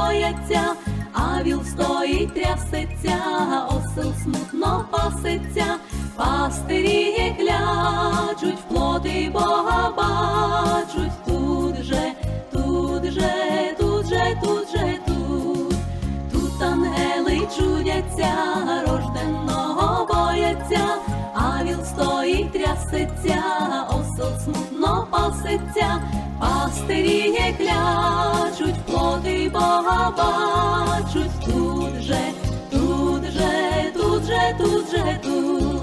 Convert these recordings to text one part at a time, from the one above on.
бояться, а віл стоїть, трясеться, осел смутно пасеться, пастирі клячуть, в плоти Бога бачуть, тут же, тут же, тут же, тут же, тут. Тут ангели чудяться, рожденого бояться, а віл стоїть, трясеться, осел смутно пасеться, пастирі клячуть, в плоти Бога бачуть, тут же, тут же, тут же, тут же, тут.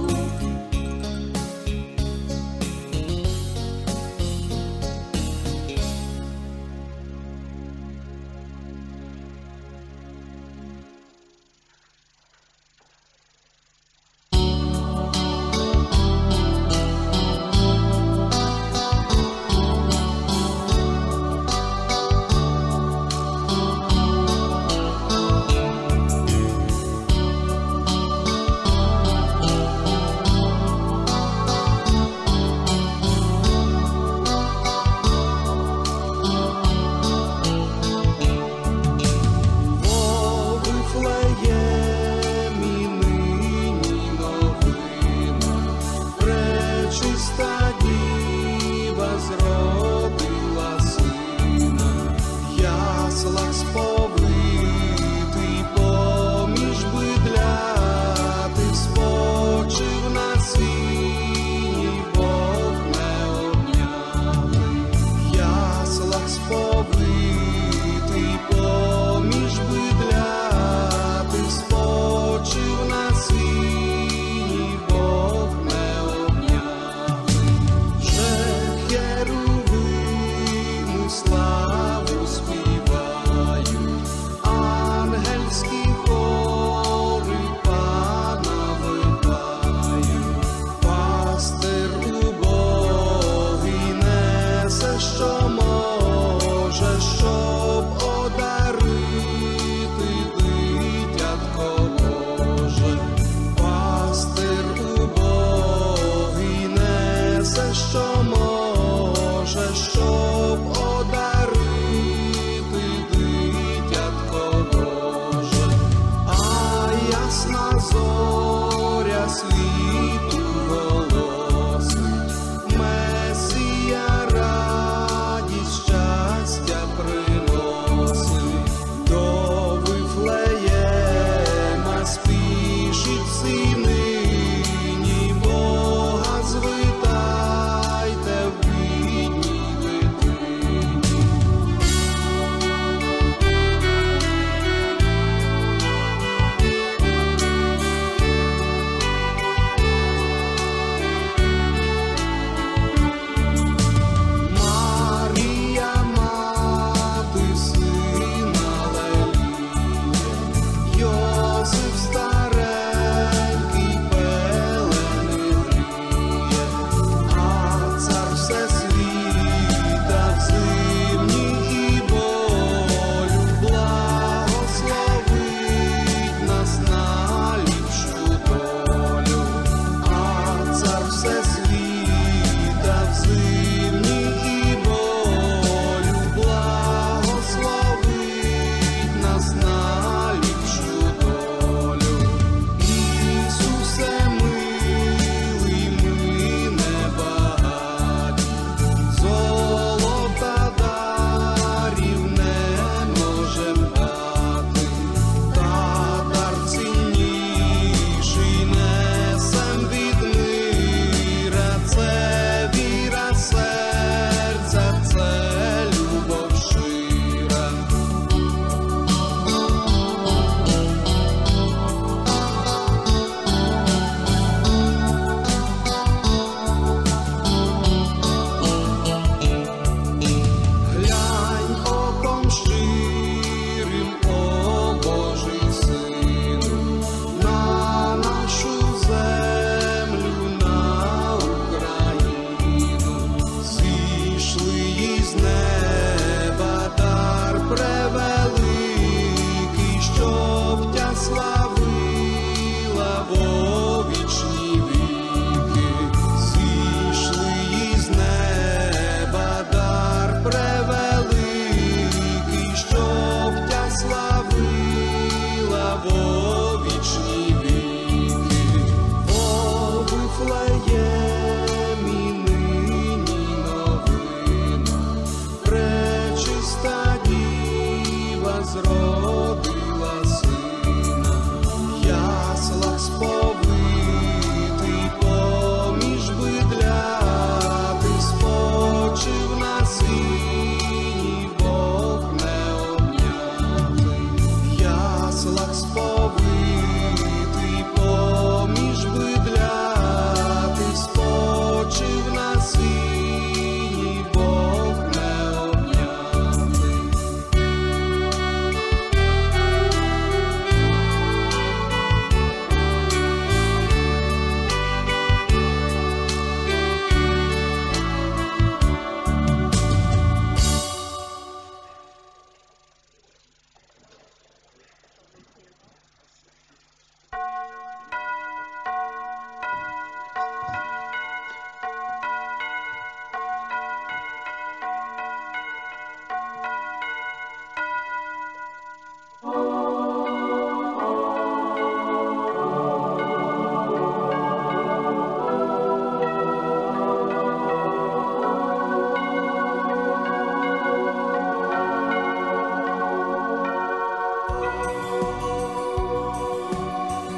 Славу співаю.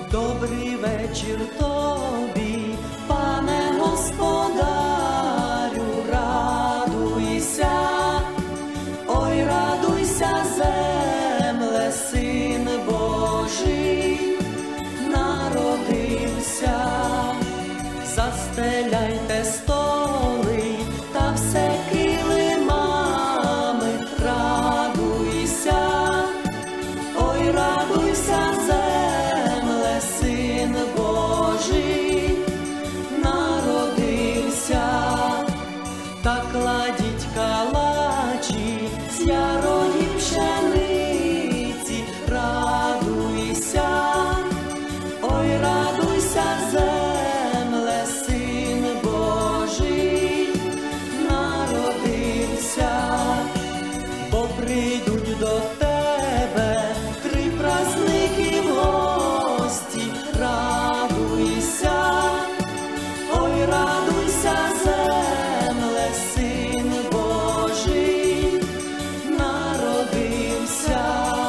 Добрий вечір тобі, пане господарю, радуйся, ой, радуйся, земле, Син Божий народився. Застеляйте столи та все килимами, радуйся, ой, радуйся, земле, Син Божий народився. Та кладіть калачі з ярої пшениці, радуйся, ой, радуйся, земле, Син Божий народився. Бо прийдуть до тебе 3 праздники в гості, радуйся, ой, радуйся, земле, Син Божий народився.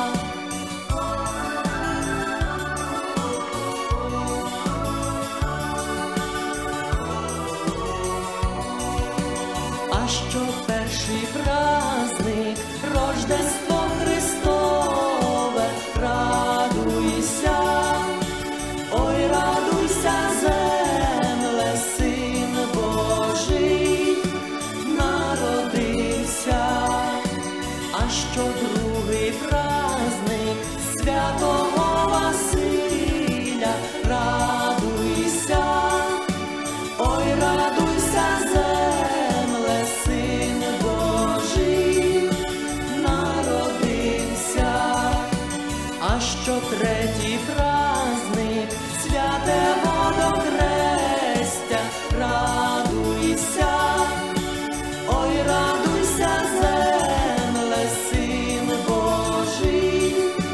А що перший праздник, Рождество Христове, радуйся, ой, радуйся, земле, Син Божий народився. А що другий праздник, Святого Василя, радуйся, ой, радуйся, земле, Син Божий народився. А що третій праздник, святе Водохрестя, радуйся, ой, радуйся, земле, Син Божий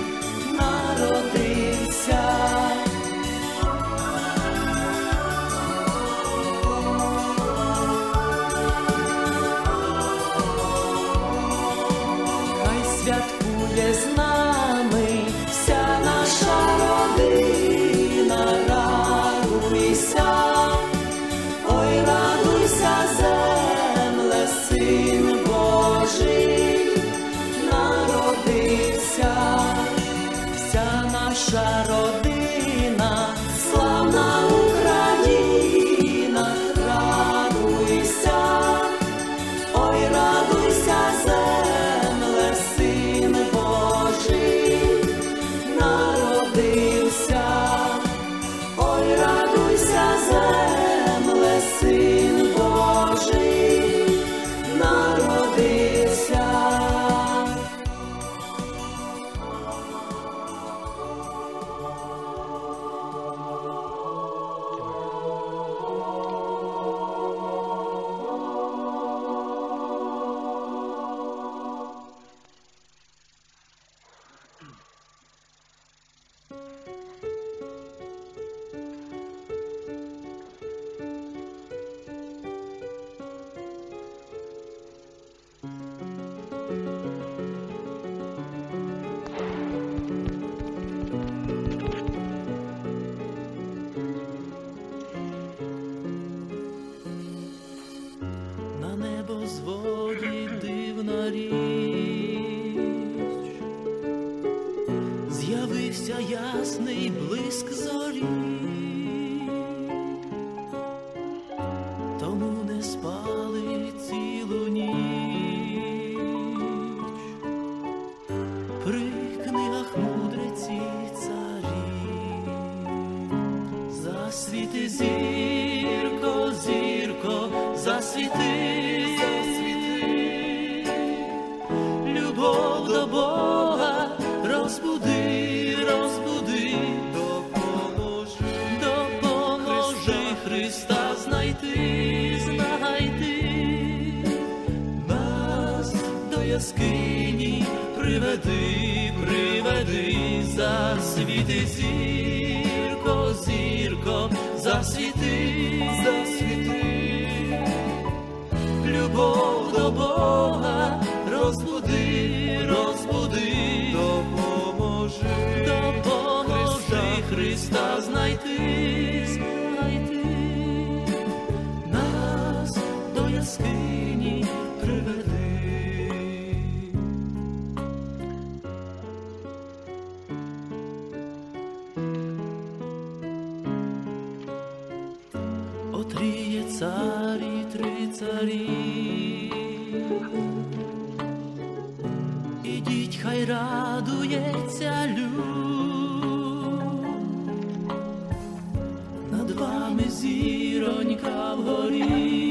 народився. Хай святкує з нами вся наша родина, радуйся, ой, радуйся, земле, Син Божий народився. Вся наша родина, славна Україна, радуйся, ой, радуйся, земле, Син Божий народився, ой, радуйся, земле, Син Божий народився. На небозводі дивна річ, з'явився ясний блиск зорі, тому не спали цілу ніч. При книгах мудреці царі, засвіти, зірко, зірко, засвіти, любов до Бога розбуди, розбуди, допоможи Христа знайти, нас до яскині приведи, засвіти, зірко, зірко, засвіти, любов до Бога розбуди, допоможи Христа знайти, нас до яскині приведи. Отріє царі, три царі, ідіть, хай радується люд, над вами зіронька вгорі,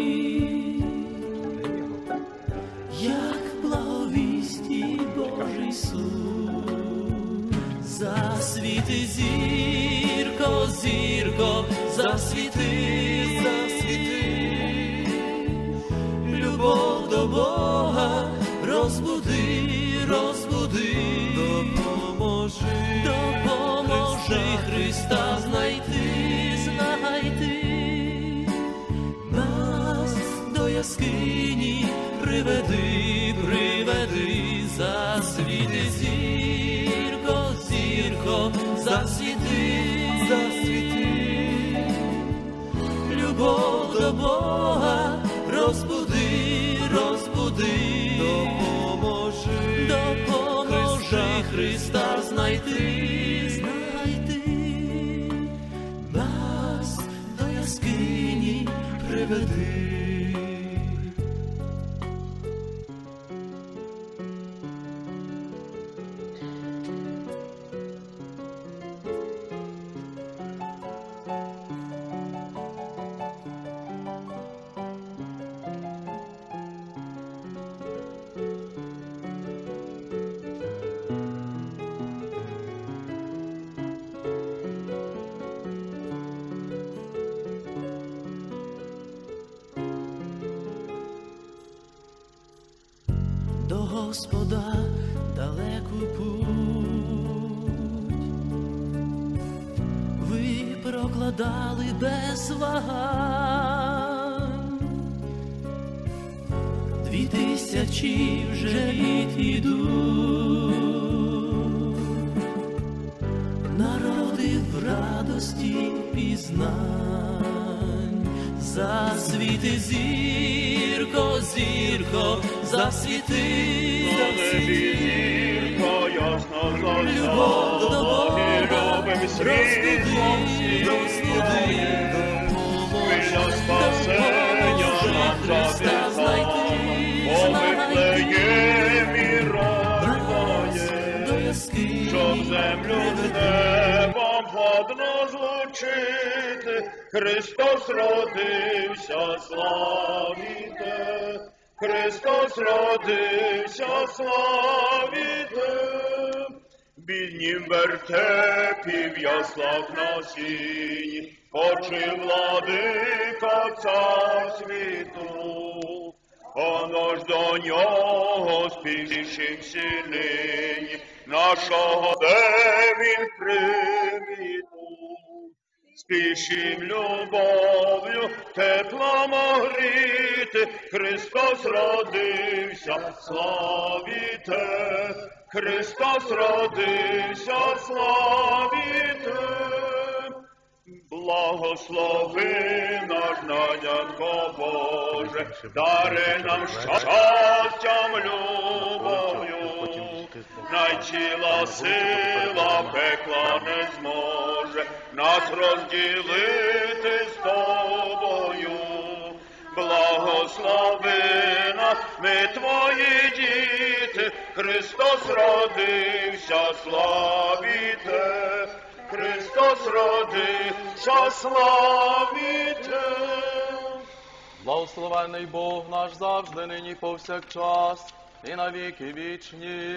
як благовісті Божий суд. Засвіти, зірко, зірко, засвіти, засвіти, любов до Бога розбуди, розбуди, допоможи, допоможи Христа знайти, знайти, нас до яскині приведи, приведи, засвіти, зірко, зірко, засвіти, засвіти, любов до Бога розбуди, розбуди, допоможи, допоможи Христа знайти, знайти, нас до яскині приведи. До Господа далеку путь ви прокладали без вагань, 2000 вже літ ідуть, народи в радості пізнань. Засвіти, зірко, зірко, засвіти, зірко, ясно золота, любов до Бога, любим світлом розбуди, хвиля спасення нам Христа знайти, по Вифлеємі рождає, щоб землю з небом одно злучити. Христос родився, славіте, Христос родився, славіте, біднім вертепі в яслах на сіні, почив владика цар світу, оно ж до нього спішимся нині, нашого де він привіту. Спішим любов'ю теплом огріти, Христос родився, славіте, Христос родився, славіте. Благослови наш надятко Боже, дари нам щастям, любов'ю, найчила сила пекла не зможе нас розділити з тобою. Благослови нас, ми твої діти, Христос родився, славіте, Христос родився, славіте. Благословенний Бог наш завжди, нині повсякчас, і на віки вічні.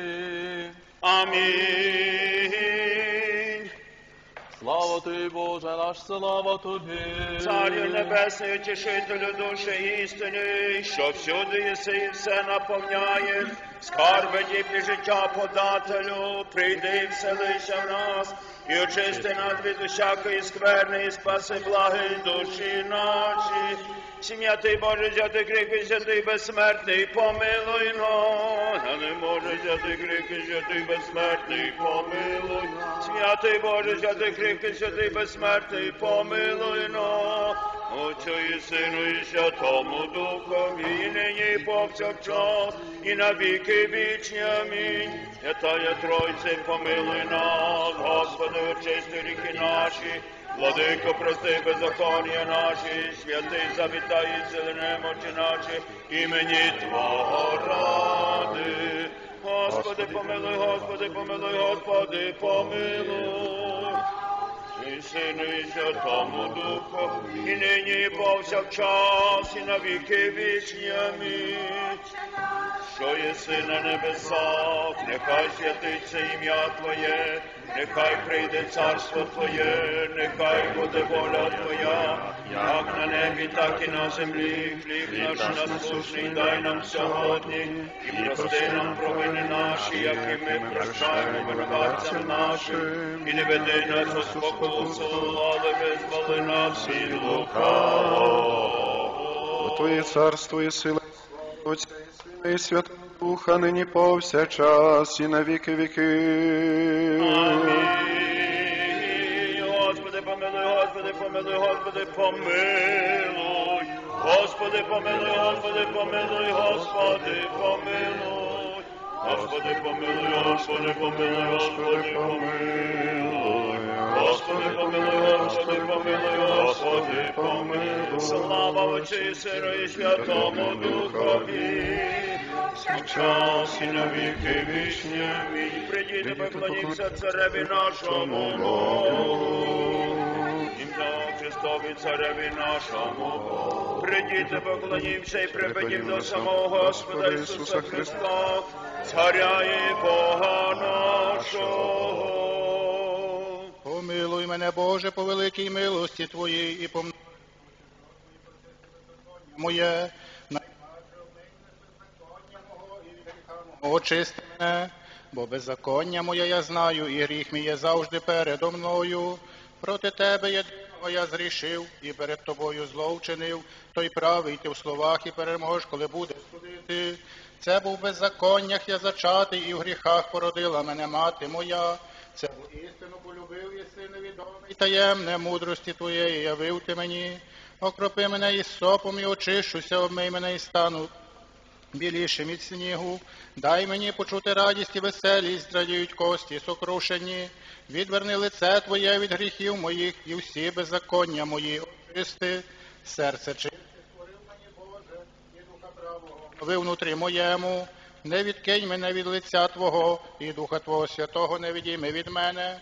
Амінь. Слава Тобі, Боже наш, слава Тобі. Царю небесний, утішителю душі істини, що всюди єси і все наповняє, скарби дібні життя подателю, прийди і вселися в нас, і очисти нас від усякої скверни, і спаси благи душі наші. Святий Боже, святий кріпкий, святий безсмертний, помилуй нас. А не може, святий кріпкий, святий безсмертний, помилуй. Святий Боже, святий кріпкий, святий безсмертний, помилуй нас. Отцю і Сину і Святому Духові, і нині і повсякчас, і на віки вічні. Амінь. Святая Тройце, помилуй нас, Господи, очисти гріхи наші, Владико, прости беззаконня наші, святий завітай і сили немочі наші, імені Твого ради. Господи, помилуй, Господи, помилуй, Господи, помилуй. І Сину, і Святому Духу, і нині, і повсякчас, і на віки вічні. Амінь. Що єси на небесах, нехай святиться ім'я Твоє, нехай прийде царство Твоє, нехай буде воля Твоя, як на небі, так і на землі. Хліб наш насущний дай нам сьогодні, і прости нам провини наші, як і ми прощаємо винуватцям нашим. І не веди нас у спокусу, але визволи нас від лукавого. Твоє царство і сила, Отця і Сина і Святого Духа, нині повсякчас і на віки віки. Амінь. Господи, помилуй, Господи, помилуй, Господи, помилуй. Господи, помилуй, Господи, помилуй, Господи, помилуй. Господи, помилуй, Господи, помилуй, Господи, помилуй. Господи, помилуй, Господи, помилуй, Господи, помилуй. Слава Отцю і Сину і Святому Духові, сейчас і на віки вічні. Амінь. Прийдіть, поклоніться цареві нашому Богу. Ім'я Христові цареві нашому Богу. Прийдіть, поклонімся і припадім до самого Господа Ісуса Христа, царя і Бога нашого. Помилуй мене, Боже, по великій милості Твоїй, і по моє, очисти мене, бо беззаконня моє я знаю, і гріх мій є завжди передо мною. Проти Тебе єдиного я зрішив, і перед Тобою зло вчинив, той правий ти в словах і переможеш, коли буде судити. Це був в беззаконнях я зачатий, і в гріхах породила мене мати моя. Це був істину полюбив єси невідомий, таємне мудрості Твоєї явив ти мені. Окропи мене із сопом і очищуся, обмий мене і стану білішим від снігу. Дай мені почути радість і веселість, радіють кості сокрушені. Відверни лице Твоє від гріхів моїх, і всі беззаконня мої очисти. Серце чисте створив мені, Боже, і духа правого нови внутрі моєму. Не відкинь мене від лиця Твого, і Духа Твого Святого не відійми від мене.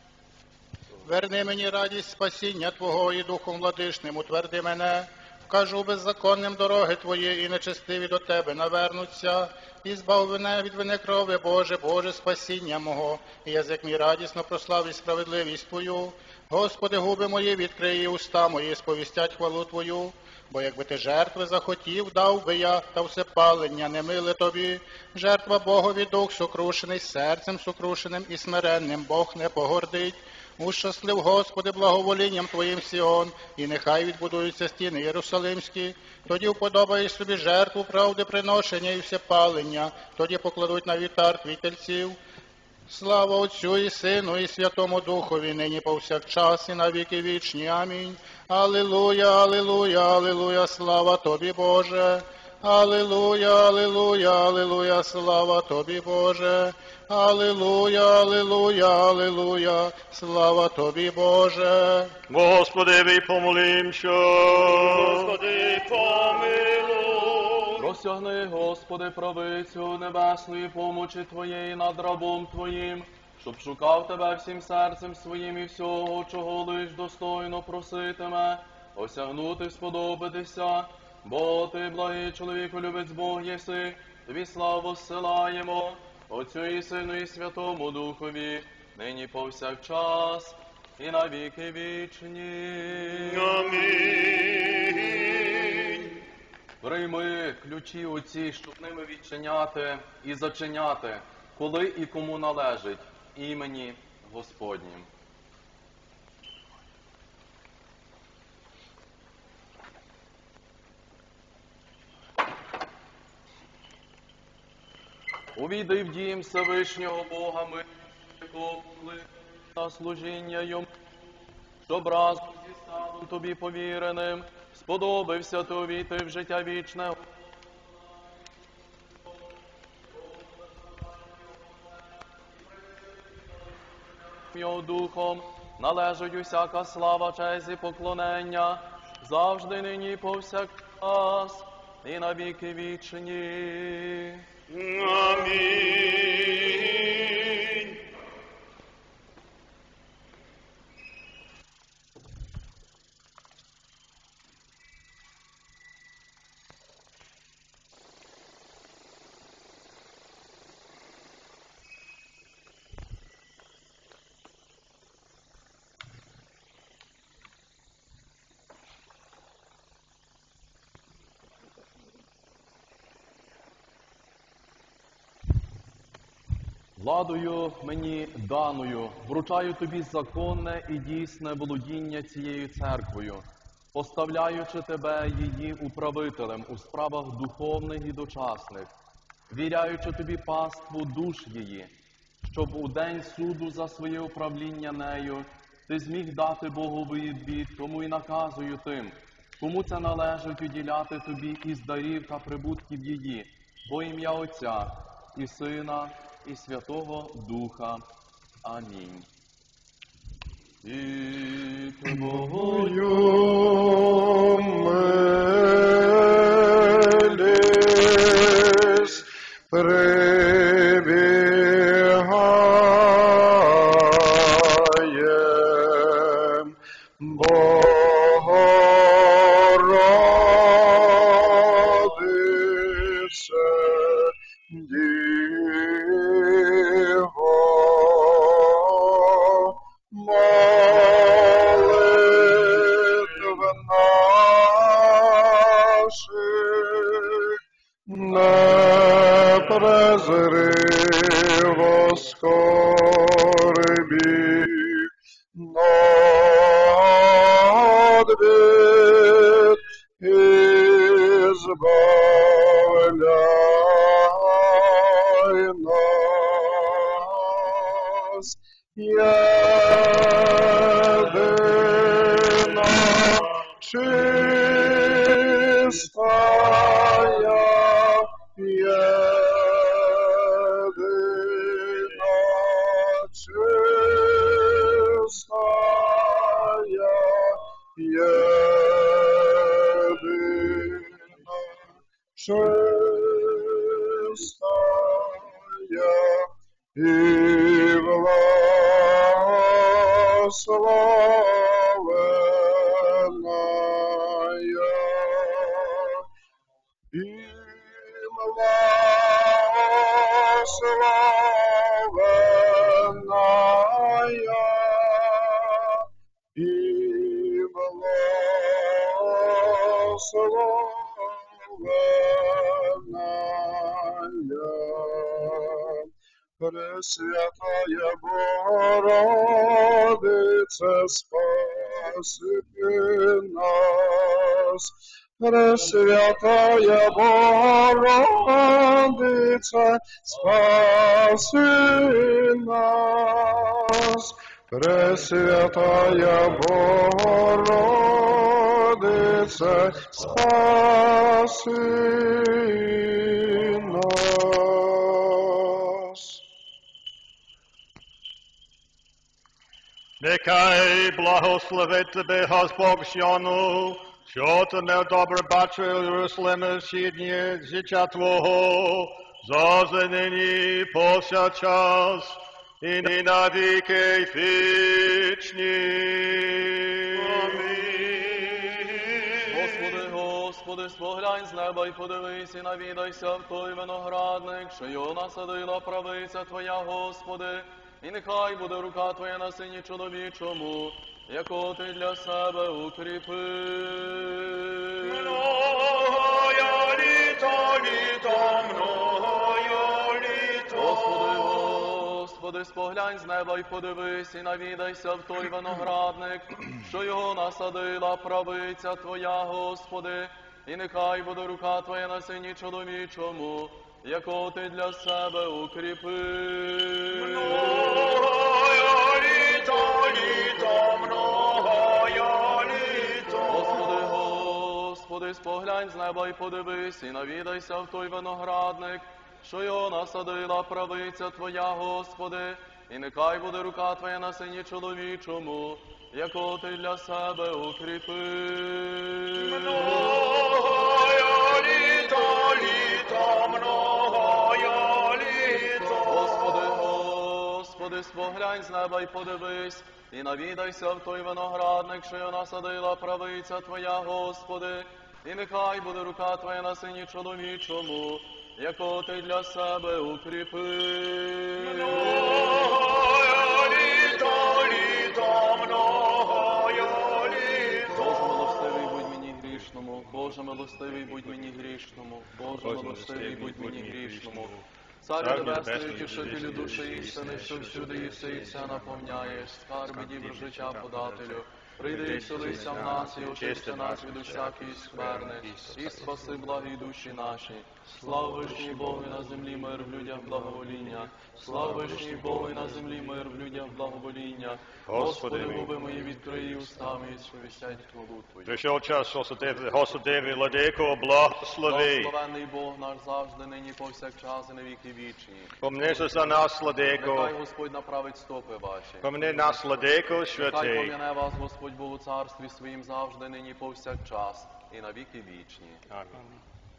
Верни мені радість спасіння Твого, і Духом владишним утверди мене. Вкажу беззаконним дороги Твої, і нечестиві до Тебе навернуться. І збав мене від вини крови, Боже, Боже, спасіння мого, і язик мій радісно прославить справедливість Твою. Господи, губи мої відкрий, і уста мої сповістять хвалу Твою. Бо якби ти жертви захотів, дав би я, та всепалення не миле тобі. Жертва Богові дух сокрушений, серцем сокрушеним і смиренним Бог не погордить. Ущаслив, Господи, благоволінням Твоїм Сіон, і нехай відбудуються стіни Єрусалимські. Тоді вподобаєш собі жертву правди приношення і всепалення, тоді покладуть на вівтар Твій тельців. Слава Отцю і Сину і Святому Духові, нині повсякчас і на віки вічні. Амінь. Алілуя, алілуя, алілуя, слава Тобі, Боже. Алілуя, алілуя, алілуя, слава Тобі, Боже. Алілуя, алілуя, алілуя, слава Тобі, Боже. Господи, помолимся. Господи, помилуй. Простягни, Господи, правицю небесної помочі Твоєї над рабом Твоїм, щоб шукав Тебе всім серцем своїм і всього, чого лиш достойно проситиме, осягнути, сподобатися, бо Ти, благий чоловіку, любець Бог єси, Тобі славу зсилаємо, Отцю і Сину і Святому Духові, нині повсякчас і на віки вічні. Амінь. Прийми ключі оці, щоб ними відчиняти і зачиняти, коли і кому належить, імені Господнім. Увійди в дім Всевишнього Бога, ми покли на служіння йому, щоб разом зі стадом тобі повіреним сподобався ти увійти в життя вічне. Його духом належить усяка слава, честь і поклонення, завжди нині і повсякчас, і на віки вічні. Амінь. Владою мені даною вручаю тобі законне і дійсне володіння цією церквою, поставляючи тебе її управителем у справах духовних і дочасних, віряючи тобі паству душ її, щоб у день суду за своє управління нею ти зміг дати Богові відвід, тому і наказую тим, кому це належить уділяти тобі із дарів та прибутків її, во ім'я Отця і Сина, і Святого Духа. Амінь. І Твою милість прибігаєм, Богородице, Діво, молитв наших не презри воскорбі, но одвід ізбавляй нас, єдина чистая, єдина чистая, єдина чистая і благословенная, и благословенная, и благословенная. Пресвятая Богородице, спаси нас. Пресвятая Богородице, спаси нас. Пресвятая Богородице, спаси нас. Нехай благословить тебе Господь сьону, що тебе добре бачив Єрусалиме всі дні життя твого, завжди нині повсякчас, і на віки вічні. Господи, Господи, споглянь з неба й подивись, і навідайся в той виноградник, що його насадила правиця Твоя, Господи, і нехай буде рука Твоя на сині чоловічому, яко Ти для себе укріпив. Многое літо, літо, многое літо. Господи, Господи, споглянь з неба й подивись, і навідайся в той виноградник, що його насадила правиця Твоя, Господи, і нехай буде рука Твоя на сині чоловічому, яко ти для себе укріпив. Господи, споглянь з неба й подивись, і навідайся в той виноградник, що його насадила правиця Твоя, Господи, і нехай буде рука Твоя на сині чоловічому, яко ти для себе укріпив. Господи, споглянь з неба й подивись, і навідайся в той виноградник, що його насадила правиця Твоя, Господи, і нехай буде рука Твоя на сині чоловічому, яко ти для себе укріпив. Боже милостивий, будь мені грішному, Боже милостивий, будь мені грішному, Боже милостивий, будь мені грішному. Царю небесний, утішителю душі істини, що всюди і все наповняєш, скарби дібр життя подателю. Прийди і вселися в нас, і очисти нас від усякої скверни, і спаси благі душі наші. Слава вишній Богу, на землі мир в людях благовоління. Слава вишній Богу, на землі мир в людях благовоління. Господи, губи мої відкрий уста мої, сповістять хвалу Твою. Прийшов час, Господеві, владико, благослови. Благословенний Бог наш завжди, нині повсякчас і на віки вічні. Помнися за нас, владико. Нехай Господь направить стопи ваші. Помни нас, владико, Нехай святий. пом'яне вас Господь Бог у царстві своїм завжди, нині повсякчас і на віки вічні. Амінь.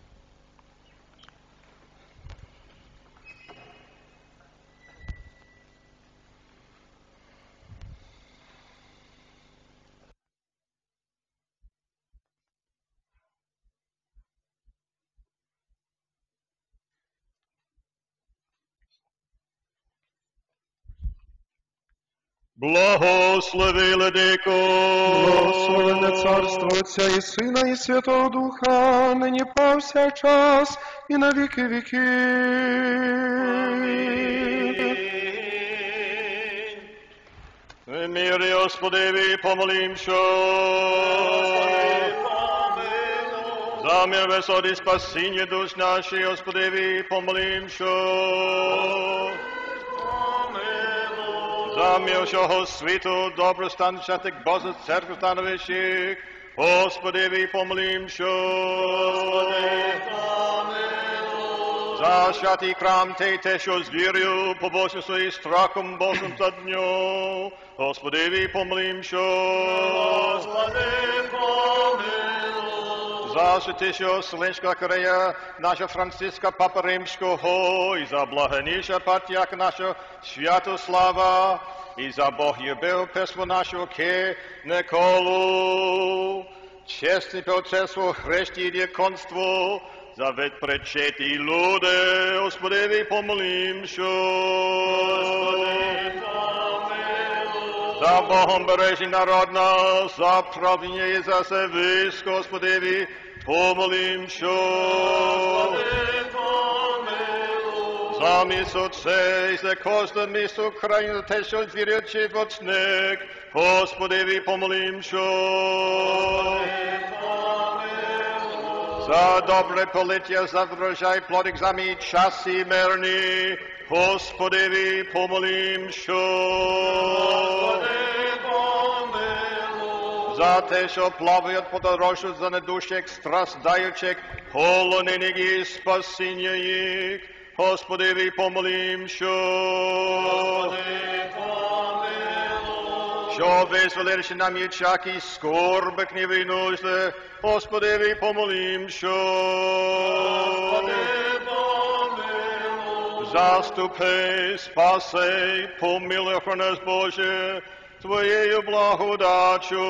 Благослови, владико. Благословене царство Отця і Сина, і Святого Духа, нині повсякчас, і на віки віків. В мирі, Господеві, помолимся. За мир висот і спасіння душ наші, Господеві, помолимся. За мир всього світу, добростан святих Божих церкв становищих, Господеві, помолимся. За святий храм те, що з вірою, побожністю і страхом Божим за дню, Господеві, помолимся. За святішого Вселенського Корея, наша Франциска Папа Римського, і за благоніша патріарха нашого Святослава, і за Бог'єбиве пество нашого Николу, чесне певцество, хресті і діяконство, за відпричеті люди, Господеві, помолимся. За Богом бережі народ нас, за правління і за сервіс, Господеві, помолимся. За місто цей, за кожне місто країни, за те, що вірячи в очник, Господеві, помолимся. За добре полиття, за врожай, плодик, за мій час і мирний, Господеві, помолимся. За те, що плавають подорожу за недущих, страждаючих, полонених і спасіння їх, Господеві, помолимся. Що визволиш нам і всякі скорби, гніви й нужди, Господеві, помолимся. Заступи, спаси, помилуй, охорони нас, Боже, Твоєю благодачу.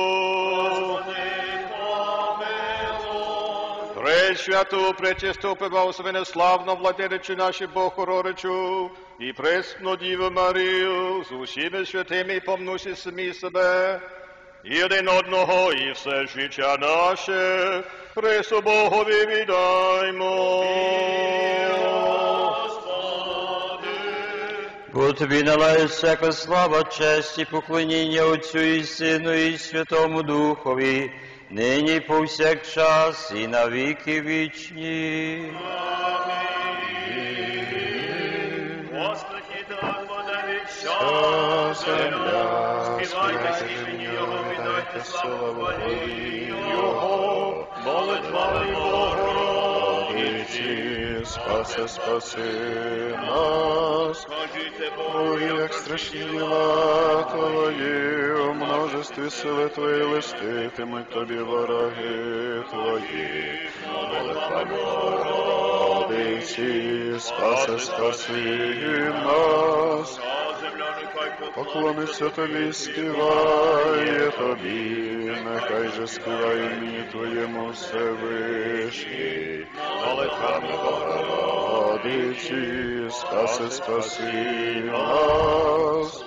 Пресвяту, пречисту, благословену, славну владичицю нашу Богородицю і пресну Діву Марію з усіми святими помнуші самі себе, і один одного, і все життя наше, Христу Богові віддаймо. Бо тобі належить всяка слава, честь і поклоніння Отцю і Сину і Святому Духові, нині повсякчас і на віки вічні. Амінь. Вся земля, співайте імені Його, віддайте славу хвалі Його, молитвами Богородиці, спаси нас. Ой, як страшні діла Твої, у множестві сили Твої листитимуть Тобі вороги Твої. Молитвами Богородиці, спаси нас. Поклониться Тобі, співає Тобі, нехай же співає імені Твоєму Всевишній. Молитвами Богородиці, спаси нас.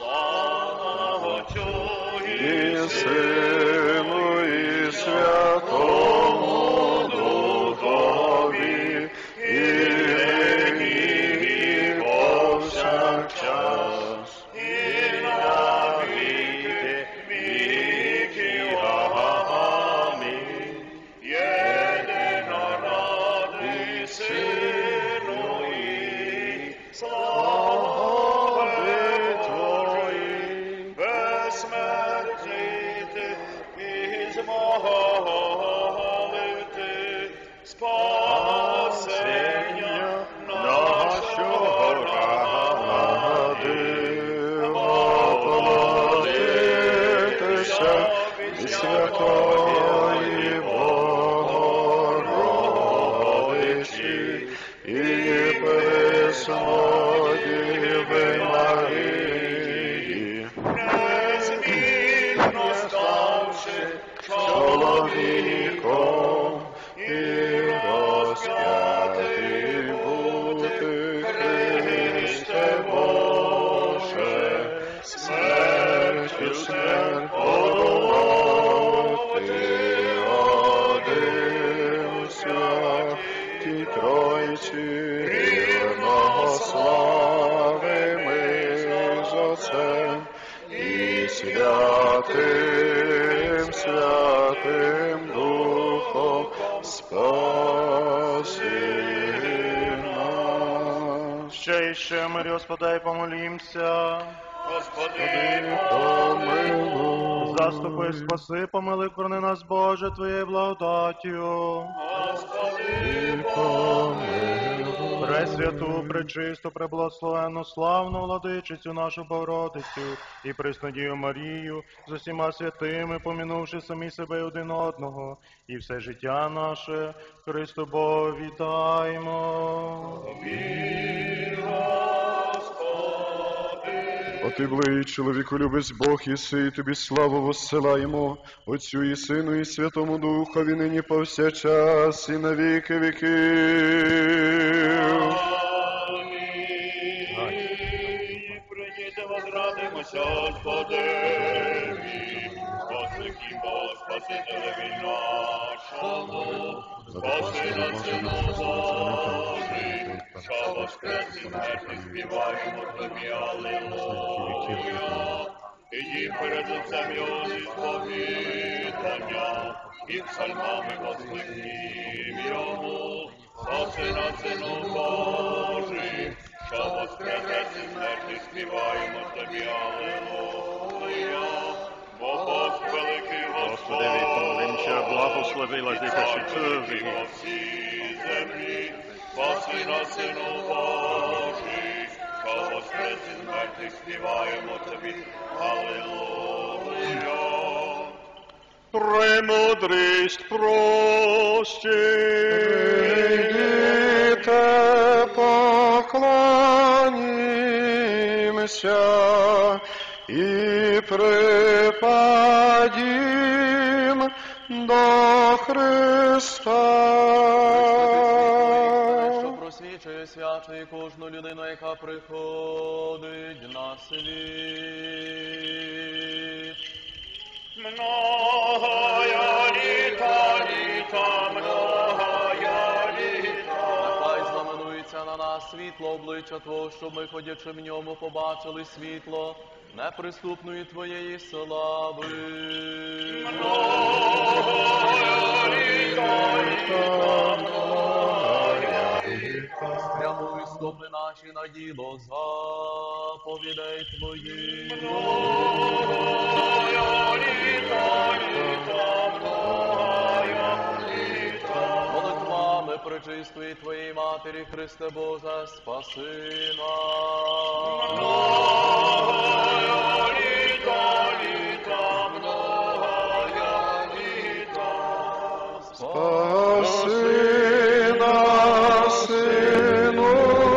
І Сину, і Святому Духові, і нині, і повсякчас, і на віки віків. Амінь. Єдинородний Сину і слави Твої, безсмертний Ти і змолив Ти спасення нашого ради. Поплатитися від Святої Богородиці і Преснові Марії, незмінно ставши чоловіком і розп'ятий бути, Христе Боже, смертю смерть подолав Ти один святій Тройці, рівного слави ми з Отцем і Святим Духом спаси нас. Ще мирі, Господа, і помолімся. Господи, помилуй. Заступи, спаси, помили, корони нас, Боже, Твоєю благодаттю. Господи, помилуй. Пресвяту, пречисту, преблагословенну, славну владичицю нашу Богородицю і Преснодію Марію з усіма святими, помінувши самі себе і один одного, і все життя наше Христу Богу вітаємо. А Ти, благий чоловіку, любець Бог єси, і Тобі славу воссилаємо, Отцю і Сину, і Святому Духові, нині повсякчас, і на віки віків. Прийдіте, возрадимося, Господеві, Господи, Спасителеві нашому, спаси нас, Сину Божий, що воскрес із мертвих, співаємо Тобі, Алілуя. І їм перед Отцем Його зі сповідання, і псальмами воскликнім Йому, спаси нас, Сину Божий, що воскрес із мертвих, співаємо Тобі, Алілуя. Бо Бог великий Господь, благослови великий во всій землі, спаси нас, Сину Божий, що воскрес із мертвих, співаємо Тобі, Алілуя. Премудрість прості. Прийдіте, поклонімся і припадім до Христа. Що просвічує свячує кожну людину, яка приходить на світ. Многая літа, многая літа. Нехай знаменується на нас світло обличчя Твого, щоб ми, ходячи в ньому, побачили світло неприступної Твоєї слави. Спрямуй стопи наші наші на діло заповідей Твоїх. Молитвами пречистої Твоєї Матері, Христе Боже, спаси Спаси нас, Сину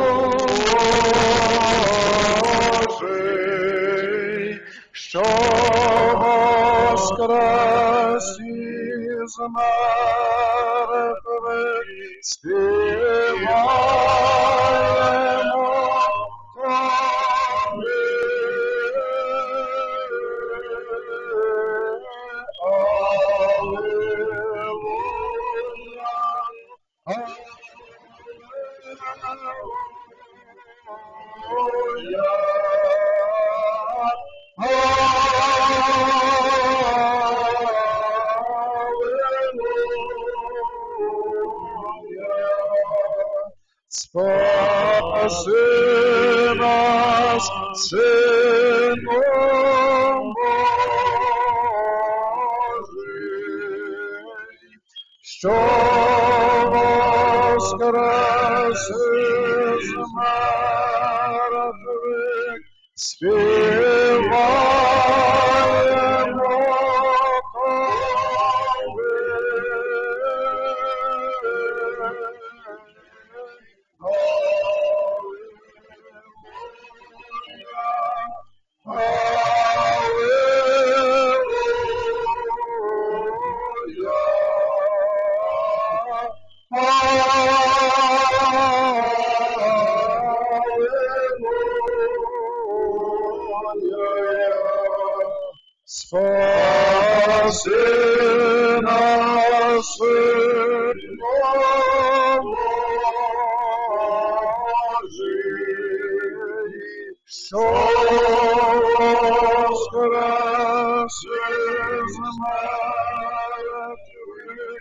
Божий, що воскрес із мертвих, співаємо Тобі. Спаси нас, Сину Божий, що воскрес із мертвих, співаємо Спаси нас, Сину Божий, що воскрес із мертвих,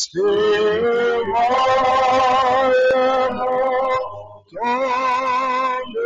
співаємо Тобі.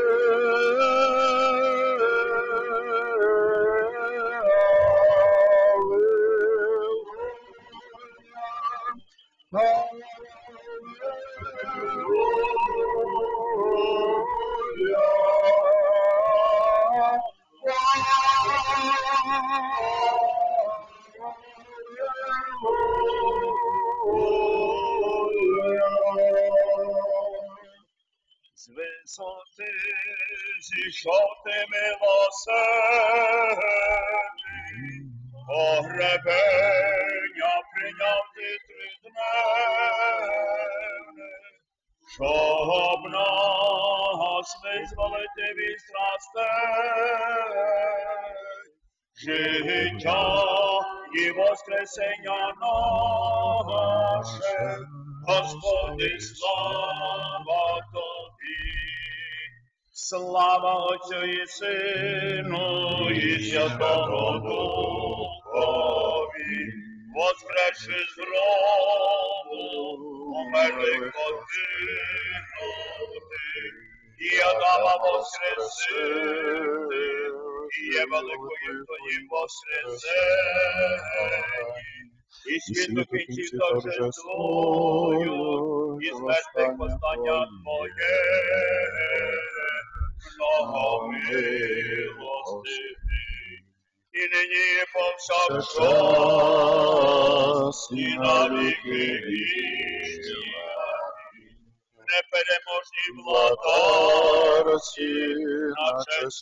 З висоти зійшов ти милосердний, погребення прийняв ти тридневне, щоб нас визволити від страстей, життя і воскресення наше, Господи, слава Тобі. Слава Отцю і Сину, і Святому Духові, воскресши з гробу, умерлих покинути, і Адама воскресити, і є великою Твоїм воскресенні, і світу кінчів торжествую, і смертних постання Твоє, многомилостивий, і нині і повсякчас, і на віки вічні. Непереможні владарці, на честь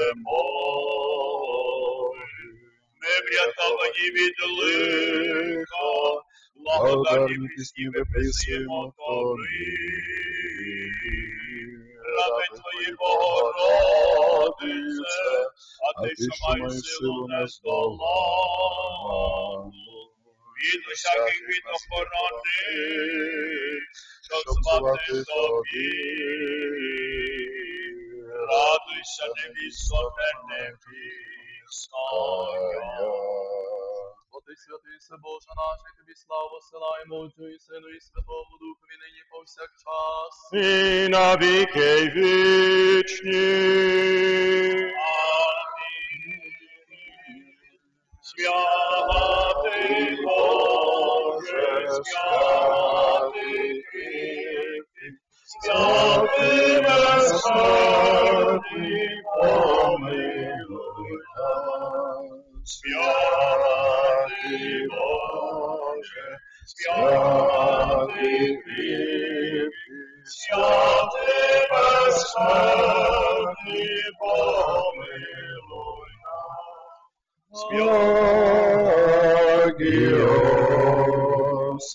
перемоги. Ми врятовані від лиха, благодарні пісні виписуємо Тобі. Раби Твої, Богородице, а Ти, що маєш силу нездоланну, від усяких бід охорони, щоб звати Тобі. Радуйся, невісто, невісна. ти святий се, Боже наш, і тобі славу силаємо Отцю і Сину і Святому Духові, нині повсякчас. І на віки вічні. Святий Боже, святий кріпкий, святий безсмертний, помилуй нас. Святий Боже, святий кріпкий, святий безсмертний, помилуй нас. Святіос,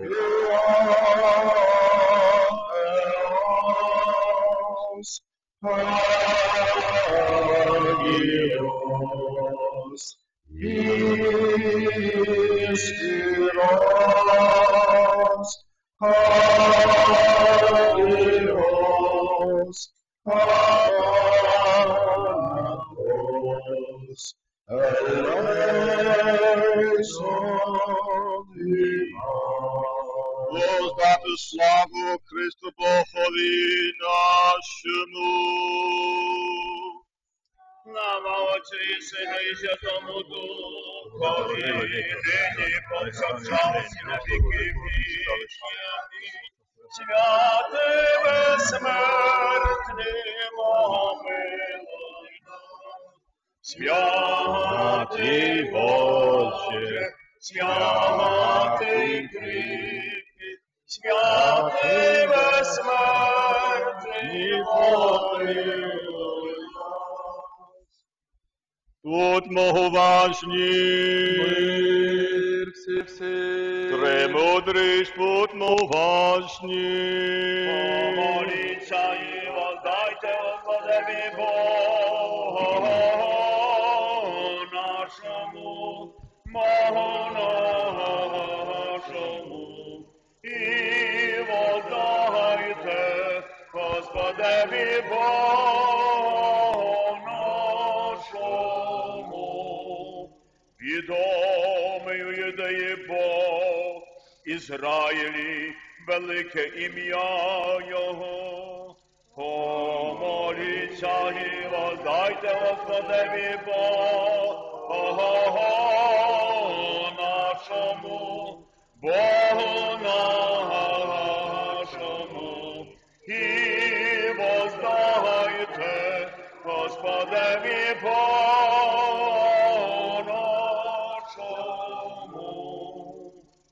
Агіос, Іскірос, Агіос, Агіос, Воздати славу Христу Богові нашому. Слава Отцю і Сину і Святому Духові, нині повсякчас і на віки вічні. Святий безсмертний, помилуй нас. Святий Боже, святий кріпкий, святий безсмертний, помилуй нас. Будьмо уважні, Мир всі. Премудрість, будьмо уважні. Помоліться і воздайте Господеві Богу нашому, Богу нашому, і воздайте Господеві Богу нашому. Відомий у юдеї Бог, Ізраїлі, велике ім'я Його. Помоліться і воздайте Господеві Богу нашому, Богу нашому, і воздайте Господеві Богу нашому.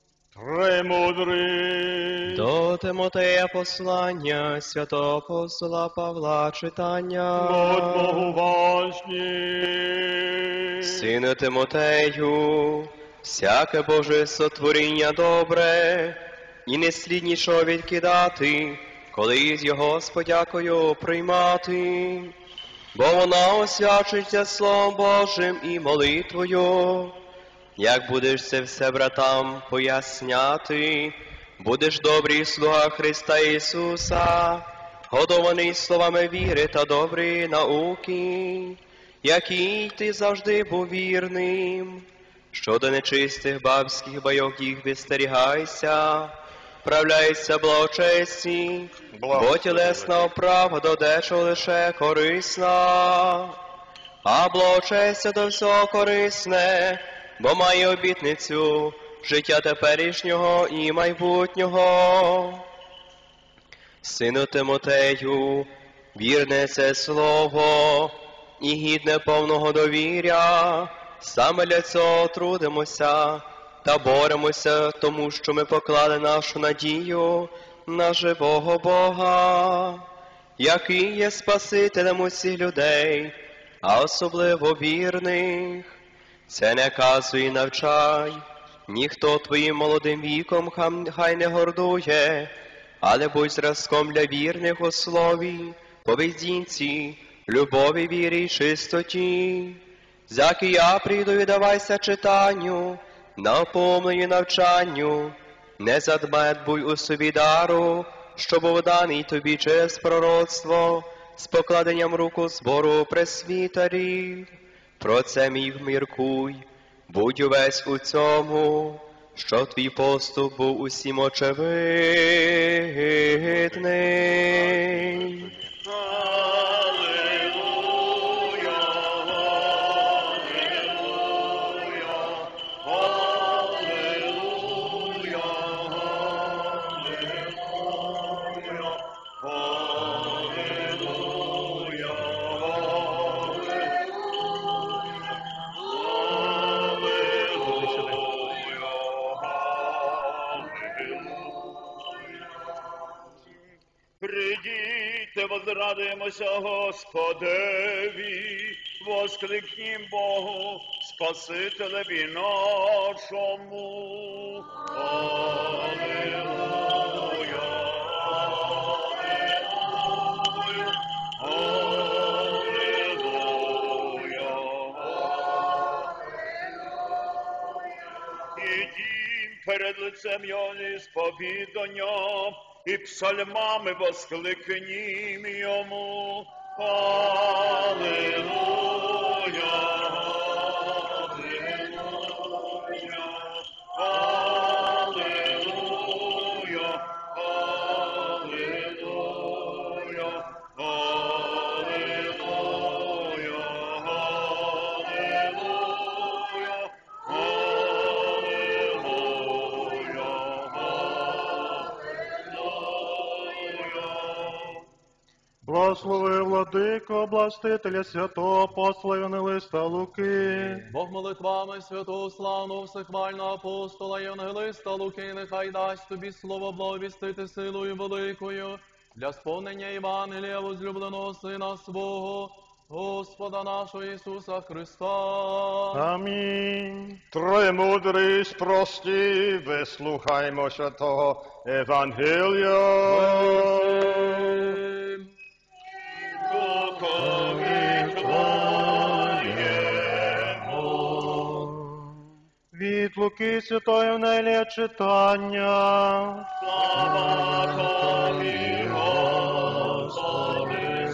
Премудрий. До Тимотея послання святого апостола Павла читання. Будьмо уважні. Сину Тимотею, всяке Боже сотворіння добре, і не слід нічого відкидати, коли з його з подякою приймати, бо вона освячується Словом Божим і молитвою. Як будеш це все братам поясняти, будеш добрий слуга Христа Ісуса, годований словами віри та доброї науки, який ти завжди був вірним. Щодо нечистих бабських байок їх відстерігайся, вправляйся благочесті, бо тілесна оправа до дечого лише корисна, а благочестя до всього корисне, бо має обітницю життя теперішнього і майбутнього. Сину Тимотею, вірне це слово і гідне повного довіря, саме для цього трудимося та боремося, тому що ми поклали нашу надію на живого Бога, який є Спасителем усіх людей, а особливо вірних. Це не казуй і навчай, ніхто твоїм молодим віком хай не гордує, але будь зразком для вірних у слові, поведінці, любові, вірі й чистоті. Заки я прийду і давайся читанню, наповненню навчанню, не задмедбуй у собі дару, що був даний тобі через пророцтво, з покладенням рук у збору пресвітерів. Про це мій міркуй, Будь увесь у цьому, що твій поступ був усім очевидний. Придіть, возрадуємося Господеві, воскликнім Богу, Спасителеві нашому. Алілуя, алілуя, ідім перед лицем Його сповідання, і псальмами воскликнім Йому. Алілуя, алілуя, алілуя, алілуя, Благослови, владико, областителя святого апостола Євангелиста Луки. Бог молитвами святого славного всехвального апостола Євангелиста Луки, нехай дасть тобі слово благовістити силою великою для сповнення Євангелія возлюбленого Сина свого, Господа нашого Ісуса Христа. Амінь. Тремудрість прості, вислухаймо святого Евангелія. Від Луки святого Євангелія читання. Слава тобі, Господи,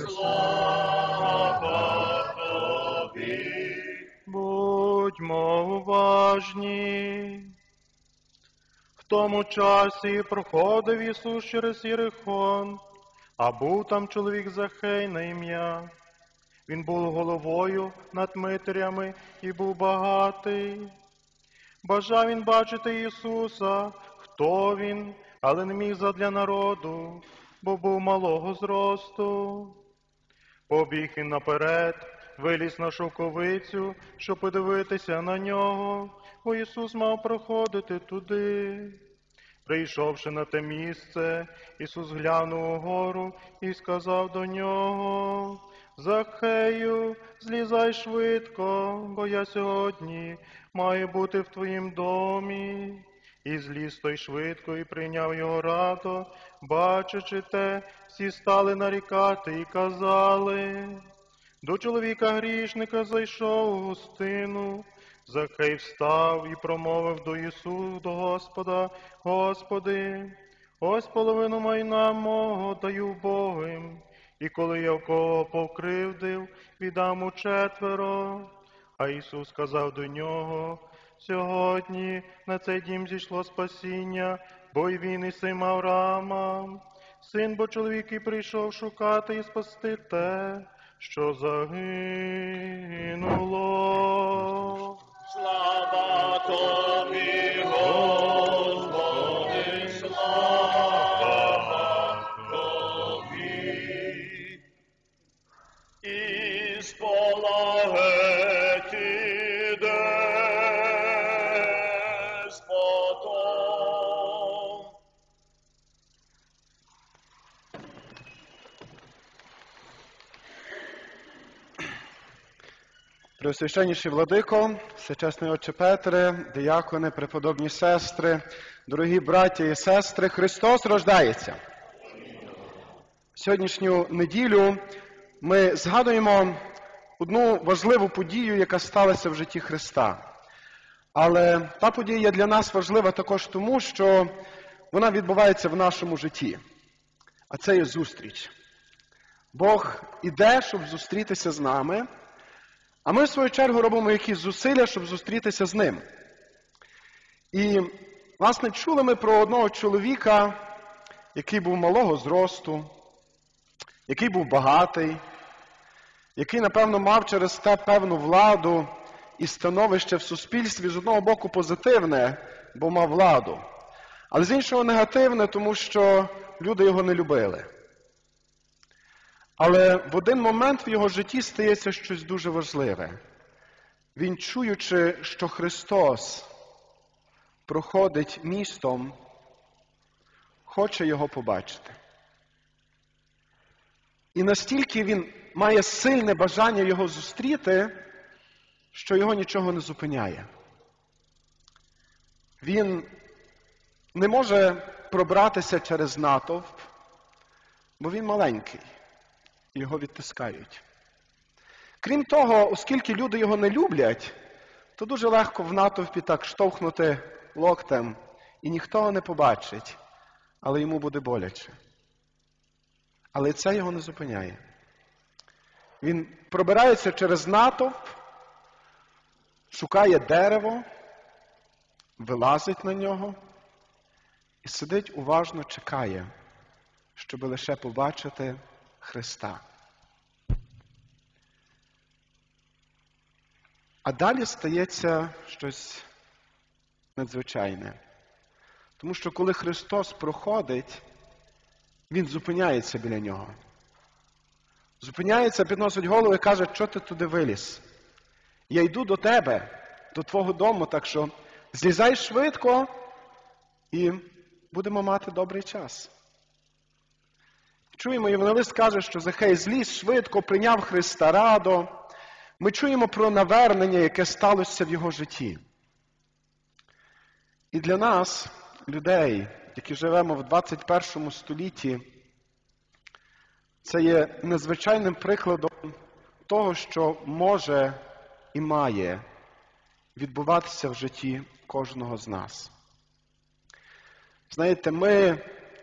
слава тобі. Будьмо уважні. В тому часі проходив Ісус через Єрихон, а був там чоловік Захей на ім'я. Він був головою над митрями і був багатий. Бажав він бачити Ісуса, хто він, але не міг задля народу, бо був малого зросту. Побіг він наперед, виліз на шовковицю, щоб подивитися на нього, бо Ісус мав проходити туди. Прийшовши на те місце, Ісус глянув угору і сказав до нього: «Захею, злізай швидко, бо я сьогодні маю бути в твоїм домі». І зліз той швидко і прийняв його радо. Бачачи те, всі стали нарікати і казали: «До чоловіка грішника зайшов у гостину». Захей встав і промовив до Ісуса, до Господа: «Господи, ось половину майна мого даю вбогим, і коли я в кого покривдив, віддам у четверо». А Ісус сказав до нього: «Сьогодні на цей дім зійшло спасіння, бо й він і син Авраама. Син бо чоловік і прийшов шукати і спасти те, що загинуло». Слава тобі, Господи, слава тобі. І сполагеті деспотом. Преосвященніший владико, всечесний отче Петре, диякони, преподобні сестри, дорогі браття і сестри, Христос рождається. Сьогоднішню неділю ми згадуємо одну важливу подію, яка сталася в житті Христа. Але та подія для нас важлива також тому, що вона відбувається в нашому житті. А це є зустріч. Бог іде, щоб зустрітися з нами, А ми, в свою чергу, робимо якісь зусилля, щоб зустрітися з ним. І, власне, чули ми про одного чоловіка, який був малого зросту, який був багатий, який, напевно, мав через те певну владу і становище в суспільстві, з одного боку позитивне, бо мав владу, але з іншого негативне, тому що люди його не любили. Але в один момент в його житті стається щось дуже важливе. Він, чуючи, що Христос проходить містом, хоче його побачити. І настільки він має сильне бажання його зустріти, що його нічого не зупиняє. Він не може пробратися через натовп, бо він маленький, і його відтискають. Крім того, оскільки люди його не люблять, то дуже легко в натовпі так штовхнути локтем, і ніхто не побачить, але йому буде боляче. Але це його не зупиняє. Він пробирається через натовп, шукає дерево, вилазить на нього і сидить уважно, чекає, щоб лише побачити Христа. А далі стається щось надзвичайне. Тому що коли Христос проходить, Він зупиняється біля нього. Зупиняється, підносить голову і каже, що ти туди виліз? Я йду до тебе, до твого дому, так що злізай швидко і будемо мати добрий час. Чуємо, Євангелист каже, що Захей зліз швидко, прийняв Христа радо. Ми чуємо про навернення, яке сталося в його житті. І для нас, людей, які живемо в 21 столітті, це є незвичайним прикладом того, що може і має відбуватися в житті кожного з нас. Знаєте, ми